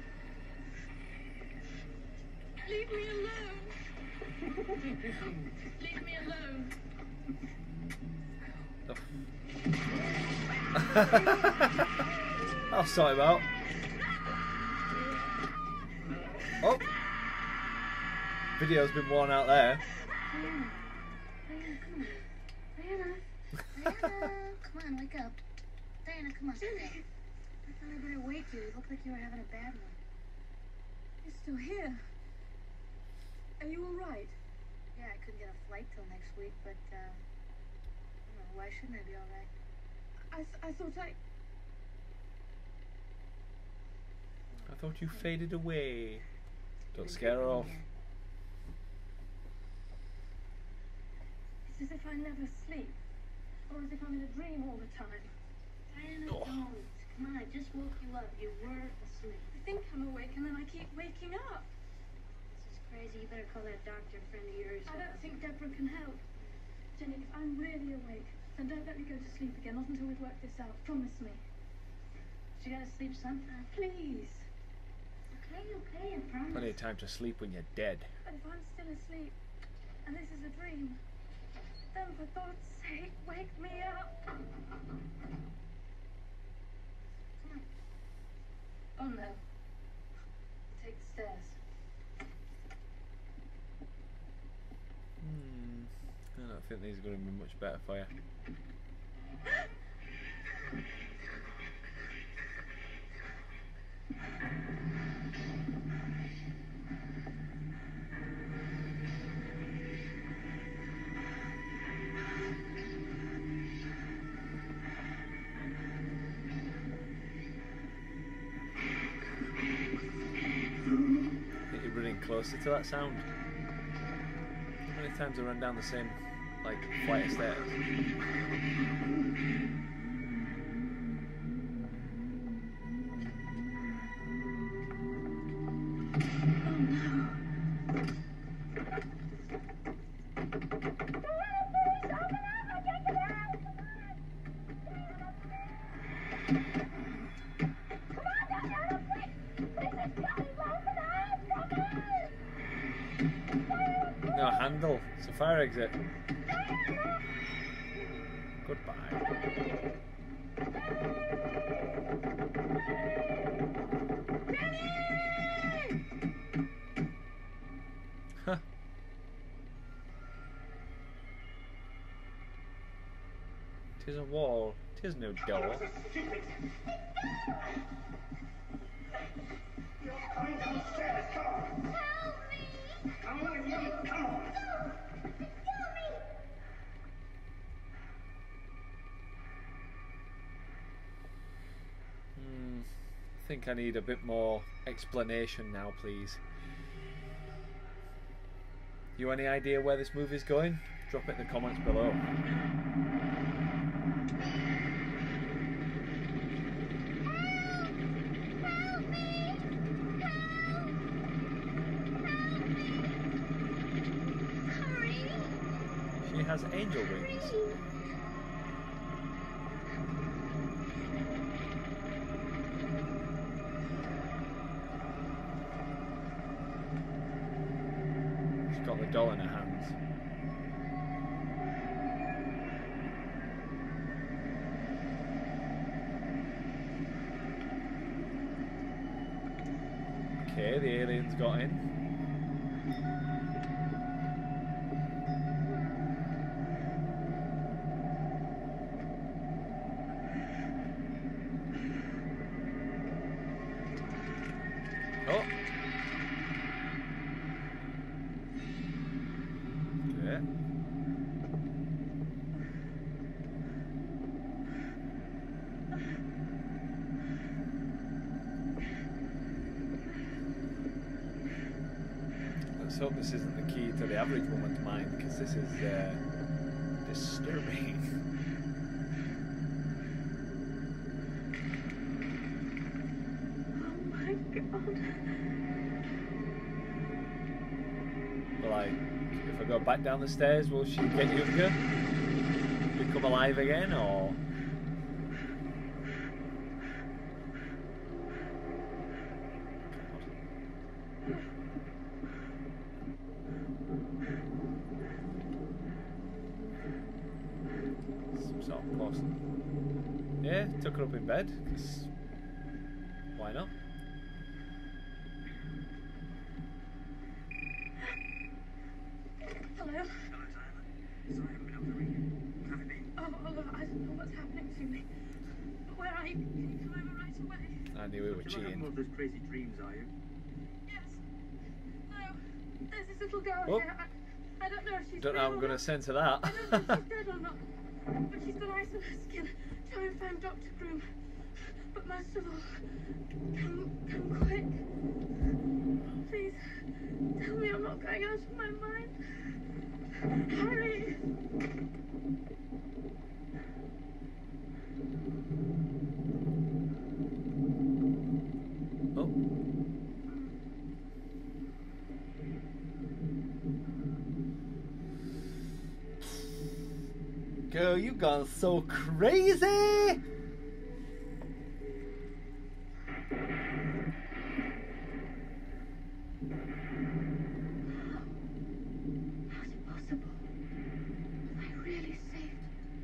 S6: Leave me alone. Leave me alone.
S1: I'll sort him out. Oh! Video's been worn out there.
S5: Diana, come on, wake up. Diana, come on, sit down. I thought I'd better wake you. You look like you were having a bad one.
S3: You're still here. Are you alright?
S5: Yeah, I couldn't get a flight till next week, but, I don't know, why shouldn't I be alright?
S3: I thought
S1: I thought you faded away. Don't scare her off.
S3: It's as if I never sleep. Or as if I'm in a dream all the time.
S5: Diana, don't. Come on, I just woke you up. You were asleep.
S3: I think I'm awake and then I keep waking up.
S5: This is crazy. You better call that doctor friend of yours.
S3: I don't think Deborah can help. Jenny, if I'm really awake, then don't let me go to sleep again. Not until we've worked this out. Promise me.
S5: You gotta sleep sometime.
S3: Please.
S5: Okay, I promise.
S1: Plenty of time to sleep when you're dead.
S3: But if I'm still asleep, and this is a dream, then for God's sake, wake me up.
S5: Come on.
S3: Oh no. Take the stairs.
S1: I don't think these are going to be much better for you. I think you're running closer to that sound. How many times I run down the same flight of stairs? No handle. It's a fire exit. Goodbye. Huh. Tis a wall. Tis no door.
S2: You're coming downstairs, come on.
S5: Help me!
S2: Come on, you, come on.
S1: think I need a bit more explanation now, please. You any idea where this movie's going? Drop it in the comments below. She has angel wings. She's got the doll in her hands. Okay, the aliens got in. Oh. Okay. Let's hope this isn't the key to the average woman's mind, because this is disturbing.
S6: Oh my god.
S1: Like, if I go back down the stairs, will she get younger? Become alive again, or? Some sort of person. Yeah, took her up in bed, 'cause why not?
S6: Hello?
S4: Hello, Diana. Sorry I haven't been able to ring you. Have you been?
S6: Oh, Oliver, I don't know what's happening to me. Where are you? Can you come over right away?
S1: I knew we were
S4: You're not having
S1: cheating.
S4: one of those crazy dreams, are you?
S6: Yes. No. There's this little girl
S1: Oh.
S6: here. I don't know if she's
S1: Don't know
S6: real
S1: how I'm
S6: or
S1: going to
S6: not.
S1: censor that.
S6: I don't know if she's dead or not. But she's got ice on her skin. Try and find Dr. Groom. But most of all, come quick. Please, tell me I'm not going out of my mind. Hurry!
S1: Oh. Girl, you gone so crazy!
S6: How's it possible? Was I really saved?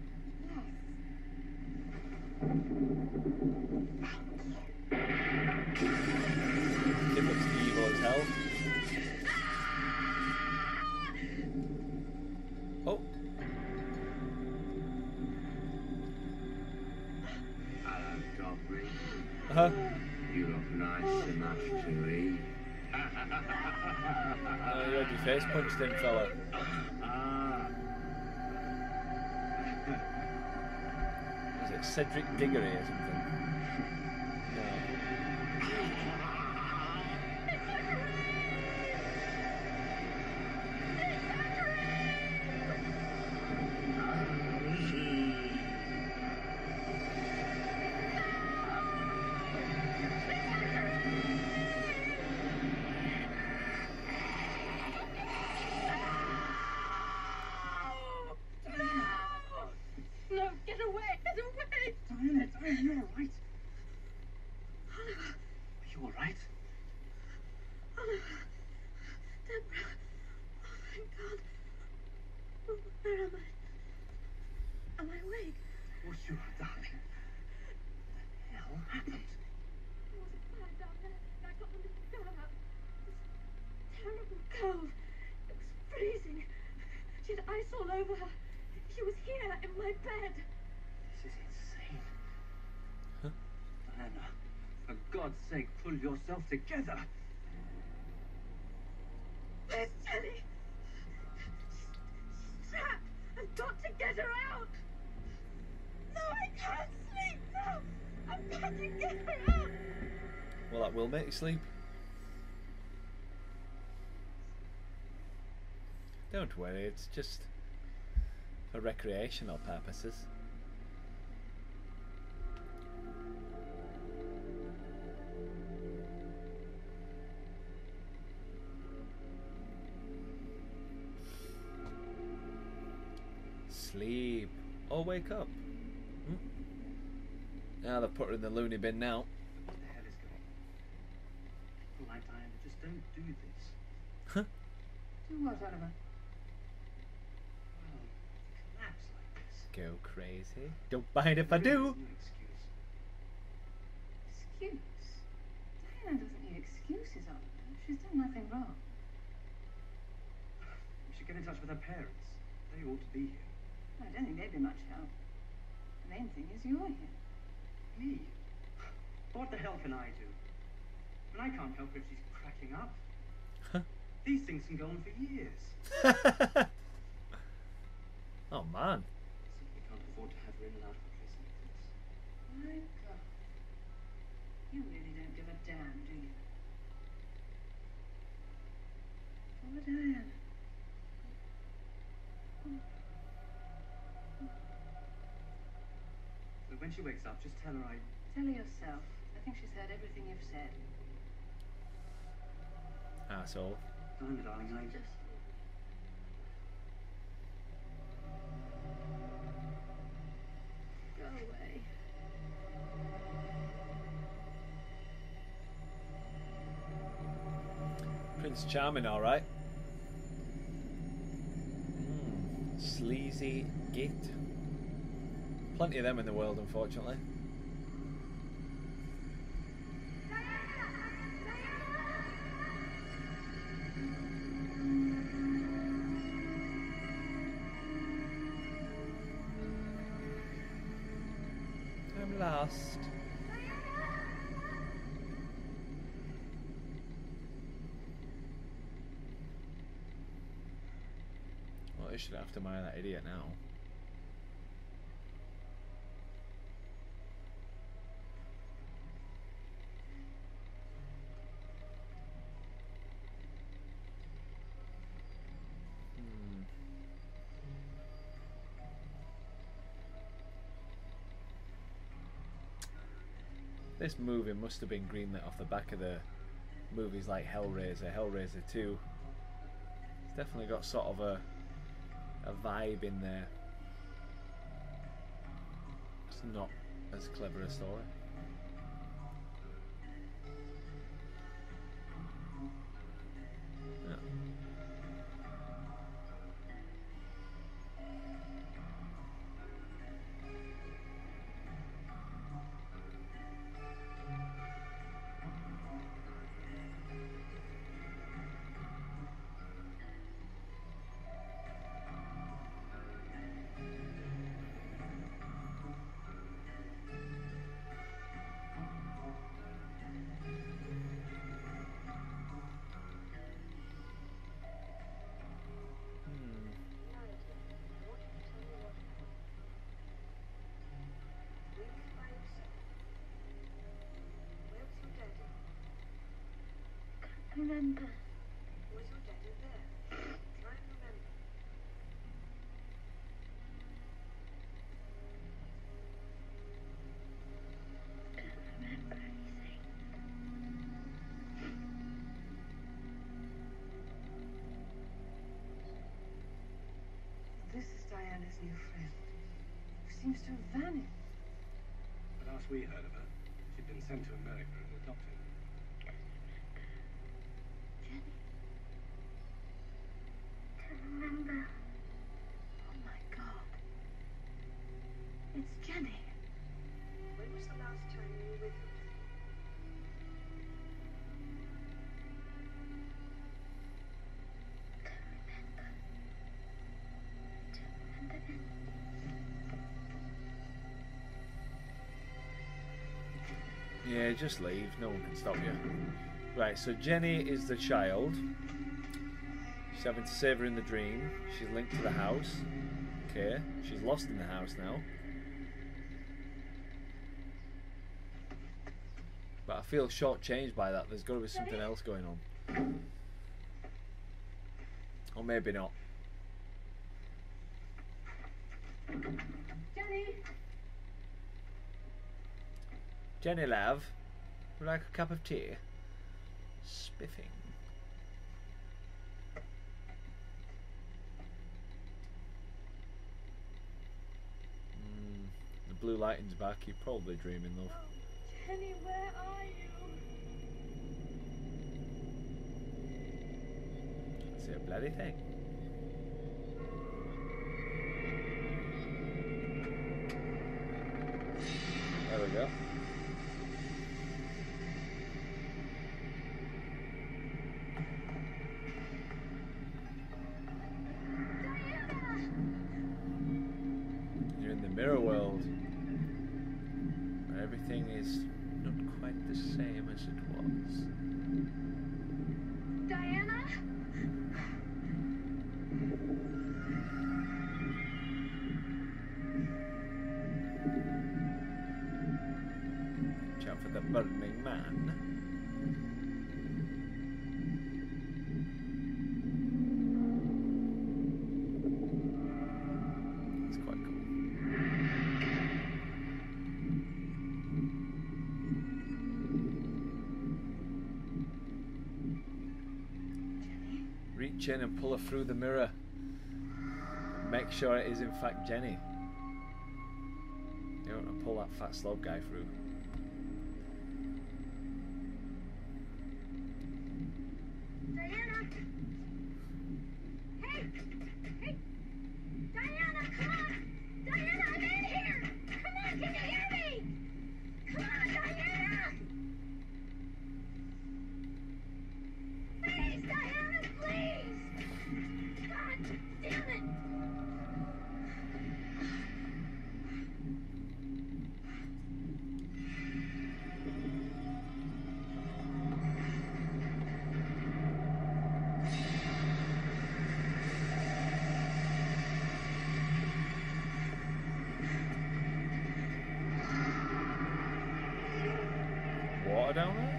S1: It looks evil as hell. Oh.
S7: Hello, Godfrey.
S1: Uh-huh.
S7: You look nice enough to eat.
S1: You had your face punched in, fella.
S7: Ah.
S1: Was it Cedric Diggory or something? No.
S6: No, get away! Get away!
S4: Diana, Diana, you alright?
S6: Oliver,
S4: Are you alright?
S6: Oliver, Deborah. Oh, thank God. Oh, where am I? Am I awake?
S4: Oh, sure, darling. What the hell happened?
S6: It was bad down there. I got the little girl out. This terrible cold. It was freezing. She had ice all over her. She was here in my bed.
S4: This is insane.
S1: Huh?
S4: Diana, for God's sake, pull yourself together.
S6: Where's Jenny? She's trapped. I've got to get her out. No, I can't sleep. No, I've got to get her out.
S1: will make you sleep. Don't worry, it's just for recreational purposes. Sleep or wake up. Now they've put her in the loony bin now.
S4: What the hell is going on? All right, Diana, just don't do this.
S1: Huh?
S3: Do what, Oliver?
S4: Well, collapse like this.
S1: Go crazy. Don't mind if I do.
S4: No excuse.
S3: Excuse? Diana doesn't need excuses, Oliver. She's done nothing wrong.
S4: We should get in touch with her parents. They ought to be here.
S3: I don't think they'd be much help. The main thing is you're here.
S4: Me? What the hell can I do? And I can't help if she's cracking up.
S1: Huh?
S4: These things can go on for years.
S1: Oh man.
S4: Simply can't afford to have her in and out of a place like this.
S3: My God. You really don't give a damn, do you? Poor Diana.
S4: But when she wakes up, just tell her I...
S3: Tell her yourself. I think she's heard everything you've said.
S1: Asshole.
S4: Diana, darling, I...
S5: Just
S3: Go away.
S1: Prince Charming, alright. Sleazy git. Plenty of them in the world, unfortunately. I'm lost. Well, I should have to marry that idiot now. This movie must have been greenlit off the back of the movies like Hellraiser, Hellraiser 2. It's definitely got sort of a vibe in there. It's not as clever a story. Yeah.
S5: remember.
S8: Was your daddy there? Try and remember.
S5: I don't remember anything.
S3: This is Diana's new friend, who seems to have vanished.
S4: The last we heard of her, she'd been sent to America and adopted.
S5: Jenny. Can't remember.
S3: Oh my God. It's Jenny.
S8: When was the last time you were with her?
S1: Yeah, just leave. No one can stop you. Right, so Jenny is the child. She's having to save her in the dream. She's linked to the house. Okay, she's lost in the house now. But I feel shortchanged by that. There's got to be something else going on. Or maybe not.
S3: Jenny!
S1: Jenny, love, would you like a cup of tea? Spiffing. The blue lighting's back. You're probably dreaming, love.
S3: Jenny, where are you?
S1: Can't see a bloody thing. There we go. You're in the mirror world, where everything is not quite the same as it was.
S3: Diana?
S1: Watch out for the burning man. It's quite cool. Reach in and pull her through the mirror. Make sure it is in fact Jenny. You don't want to pull that fat slob guy through.
S3: Diana! Hey! Hey! Diana, come on! Diana, I'm in here! Come on, can you hear me? Come on, Diana! Please, Diana, please! God damn it!
S1: Water down there?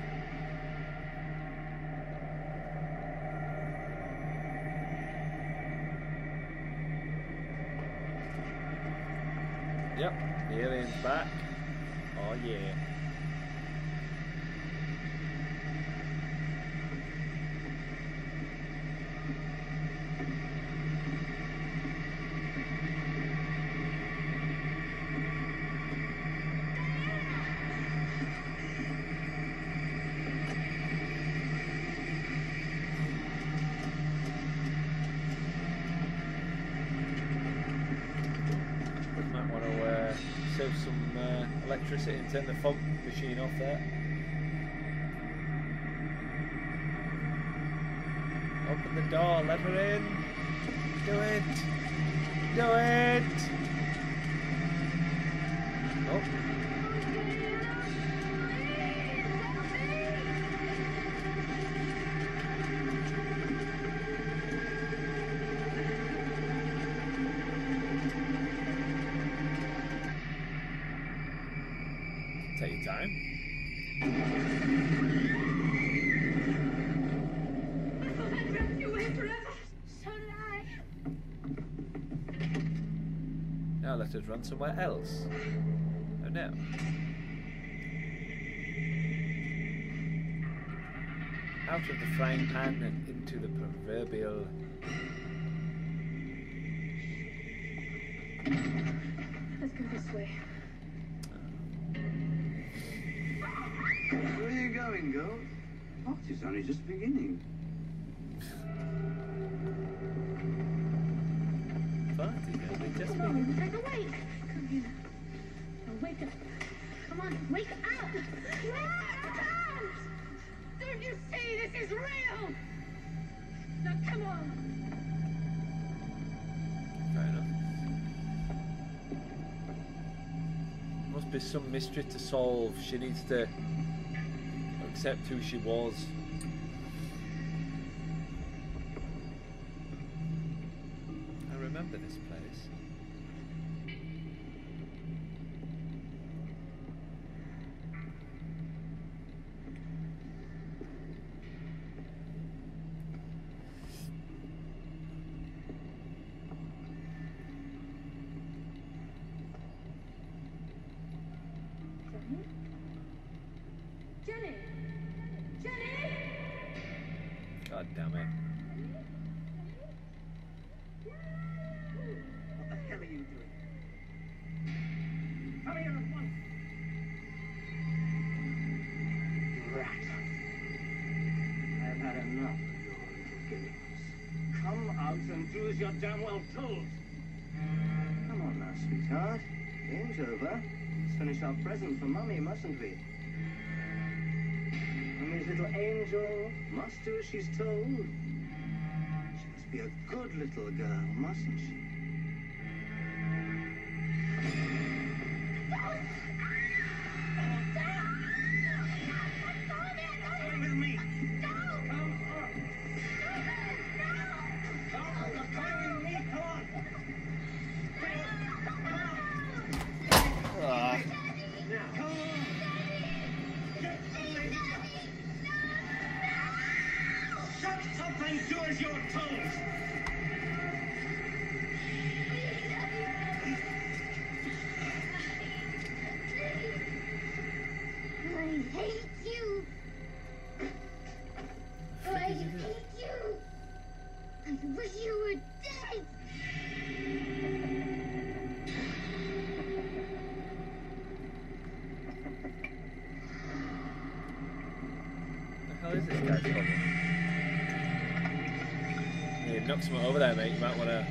S1: Yep, the alien's back. Oh yeah. Might want to save some electricity and turn the fog machine off there. Open the door, let her in. Do it. Do it. Oh. Take your time.
S3: I thought I'd wrapped you away forever. So did I.
S1: Now let us run somewhere else. Oh no. Out of the frying pan and into the proverbial...
S3: Let's go this way.
S7: Where are you going, girls? Party's only just beginning.
S1: Just
S3: Come on, take a wake. Come here. Now wake up. Come on, wake up. Wake up! Don't you see this is real? Now come on.
S1: Fair enough. Must be some mystery to solve. She needs to accept who she was. I remember this place.
S4: as you're damn well told.
S7: Come on now, sweetheart. Game's over. Let's finish our present for Mummy, mustn't we? Mummy's little angel must do as she's told. She must be a good little girl, mustn't she?
S4: Come with me. Come on. Come with me. Come on.
S1: Ah.
S4: Now, come on. Get the lady. Shut up and do as you're told.
S5: I hate you. I hate you. I wish you were dead.
S1: What the hell is this guy's problem? Yeah, you've knocked someone over there, mate. You might want to.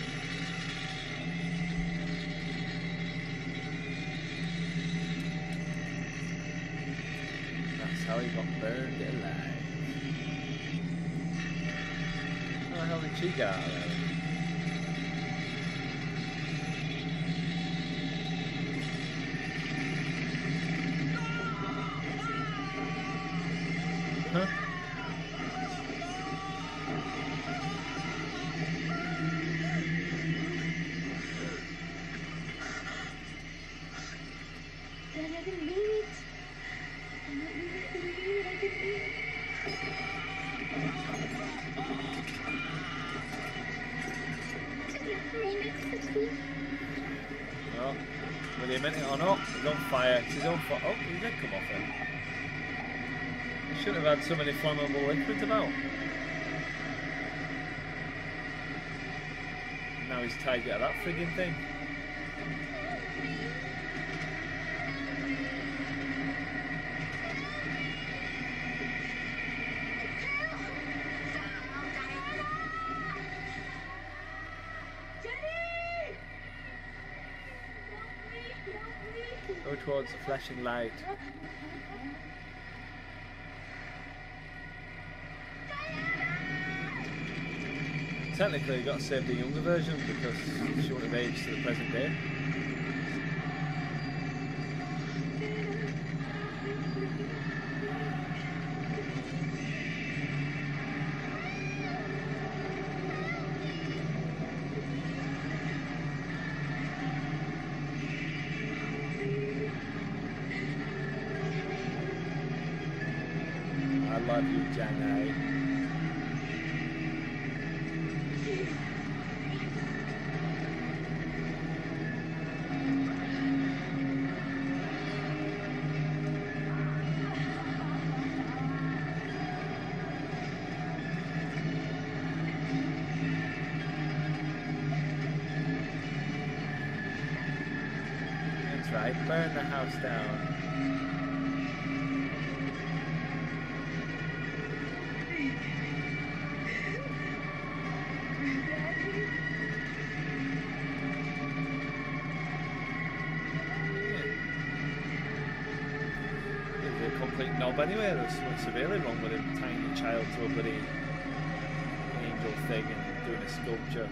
S1: That's how he got burned alive. How the hell did she get out of there? Huh?
S5: Dad, I didn't mean it. I didn't mean it. I didn't mean it. I didn't mean it.
S1: Well, whether he meant it or not, he's on fire. It's his own fault. Oh, his head come off him. He shouldn't have had so many flammable liquids about. Now he's tied out of that frigging thing. Go towards the flashing light. Technically, you've got to save the younger version because she wouldn't have aged to the present day. I love you, Jenny. That's right, burn the house down. Knob anyway, there's something severely wrong with him tying a child to a bloody angel thing and doing a sculpture.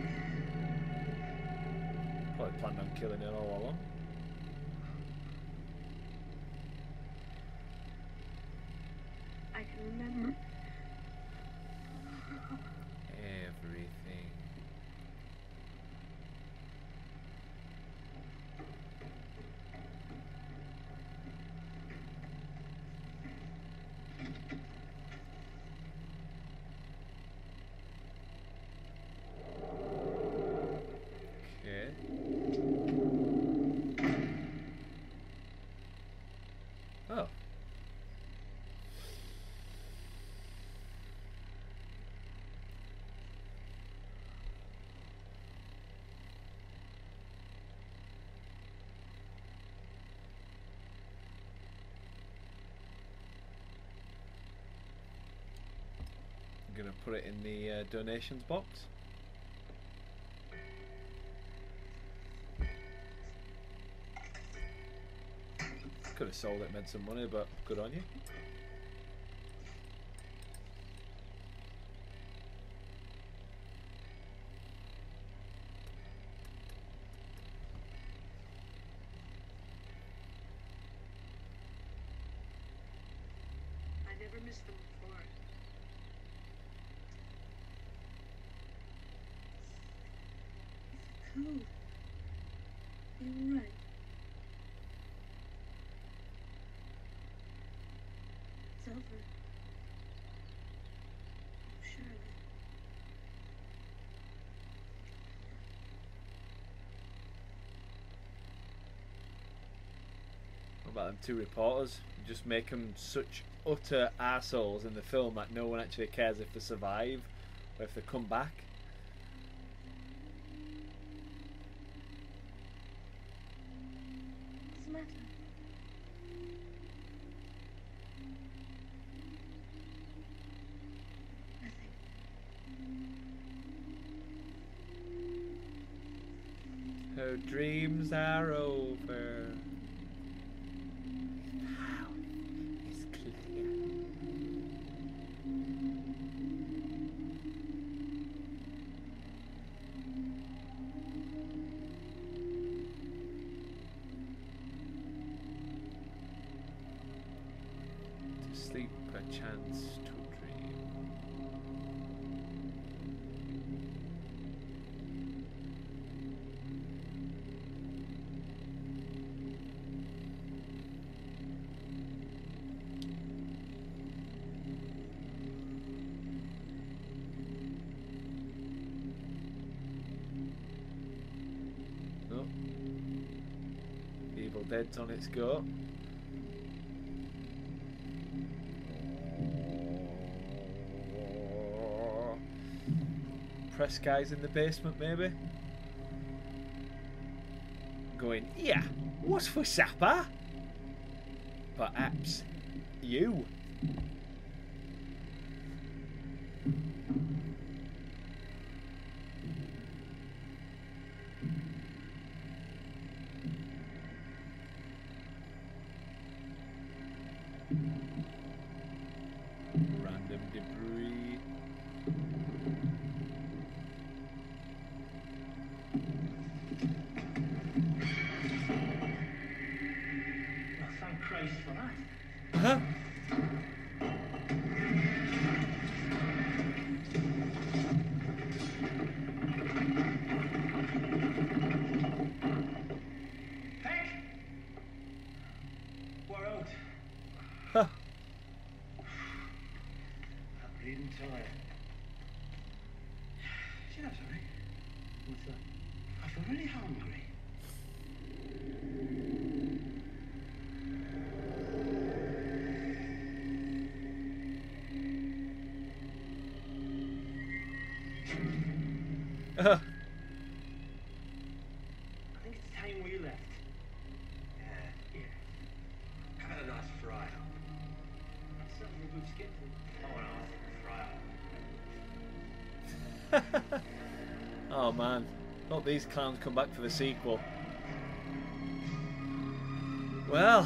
S1: Probably planned on killing it all along.
S6: I can remember.
S1: Everything. Oh. I'm going to put it in the donations box. Could have sold it, made some money, but good on you.
S6: I never missed them before.
S3: Cool. You're right. It's over. Oh, surely.
S1: What about them two reporters? You just make them such utter arseholes in the film that no one actually cares if they survive or if they come back.
S3: What's the matter? Nothing.
S1: Her dreams are over. Now it's clear. To sleep, perchance to dream. Oh. Evil Dead's on its go. Press guys in the basement, maybe? Going, yeah, what's for supper? Perhaps you. Random debris.
S4: Well, thank Christ for that.
S1: Huh?
S4: Heck! We're out.
S1: Huh.
S7: I'm bleeding tired. You know something?
S4: What's that?
S7: I feel really hungry.
S1: Uh,
S4: I think it's time we left.
S7: Yeah. How about a nice fry?
S4: That's something we've skipped.
S7: Oh, an nice fry.
S1: oh man, hope these clowns come back for the sequel. Well,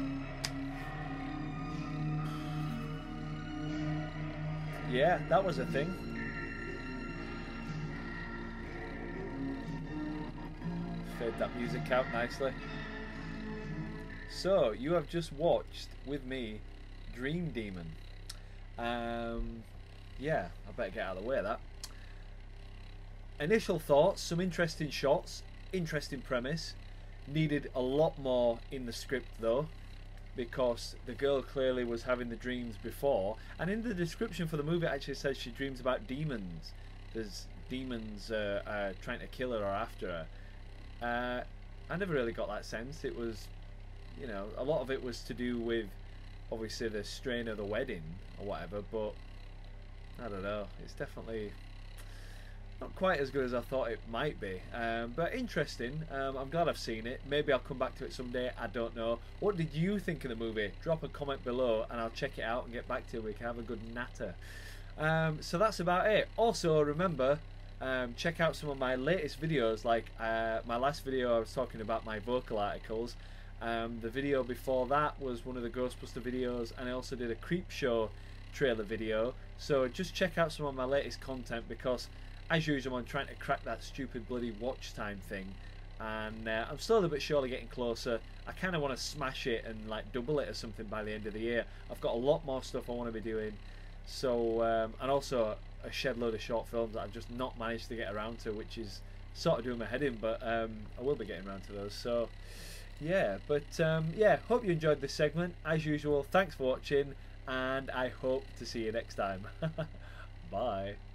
S1: yeah, that was a thing. Fade that music out nicely. So, you have just watched with me Dream Demon. Yeah, I better get out of the way of that. Initial thoughts, some interesting shots, interesting premise. Needed a lot more in the script though, because the girl clearly was having the dreams before, and in the description for the movie it actually says she dreams about demons. There's demons trying to kill her or after her. I never really got that sense. It was, you know, a lot of it was to do with obviously the strain of the wedding or whatever, but I don't know, it's definitely not quite as good as I thought it might be, but interesting. I'm glad I've seen it. Maybe I'll come back to it someday, I don't know. What did you think of the movie? Drop a comment below and I'll check it out and get back to you. We can have a good natter. So that's about it. Also remember, check out some of my latest videos, like my last video I was talking about my vocal articles. The video before that was one of the Ghostbuster videos, and I also did a Creepshow trailer video. So just check out some of my latest content, because as usual I'm trying to crack that stupid bloody watch time thing, and I'm slowly but surely getting closer. I kind of want to smash it and like double it or something by the end of the year. I've got a lot more stuff I want to be doing, so and also a shed load of short films that I've just not managed to get around to, which is sort of doing my head in, but I will be getting around to those. So yeah, but yeah, hope you enjoyed this segment. As usual, thanks for watching, and I hope to see you next time. Bye.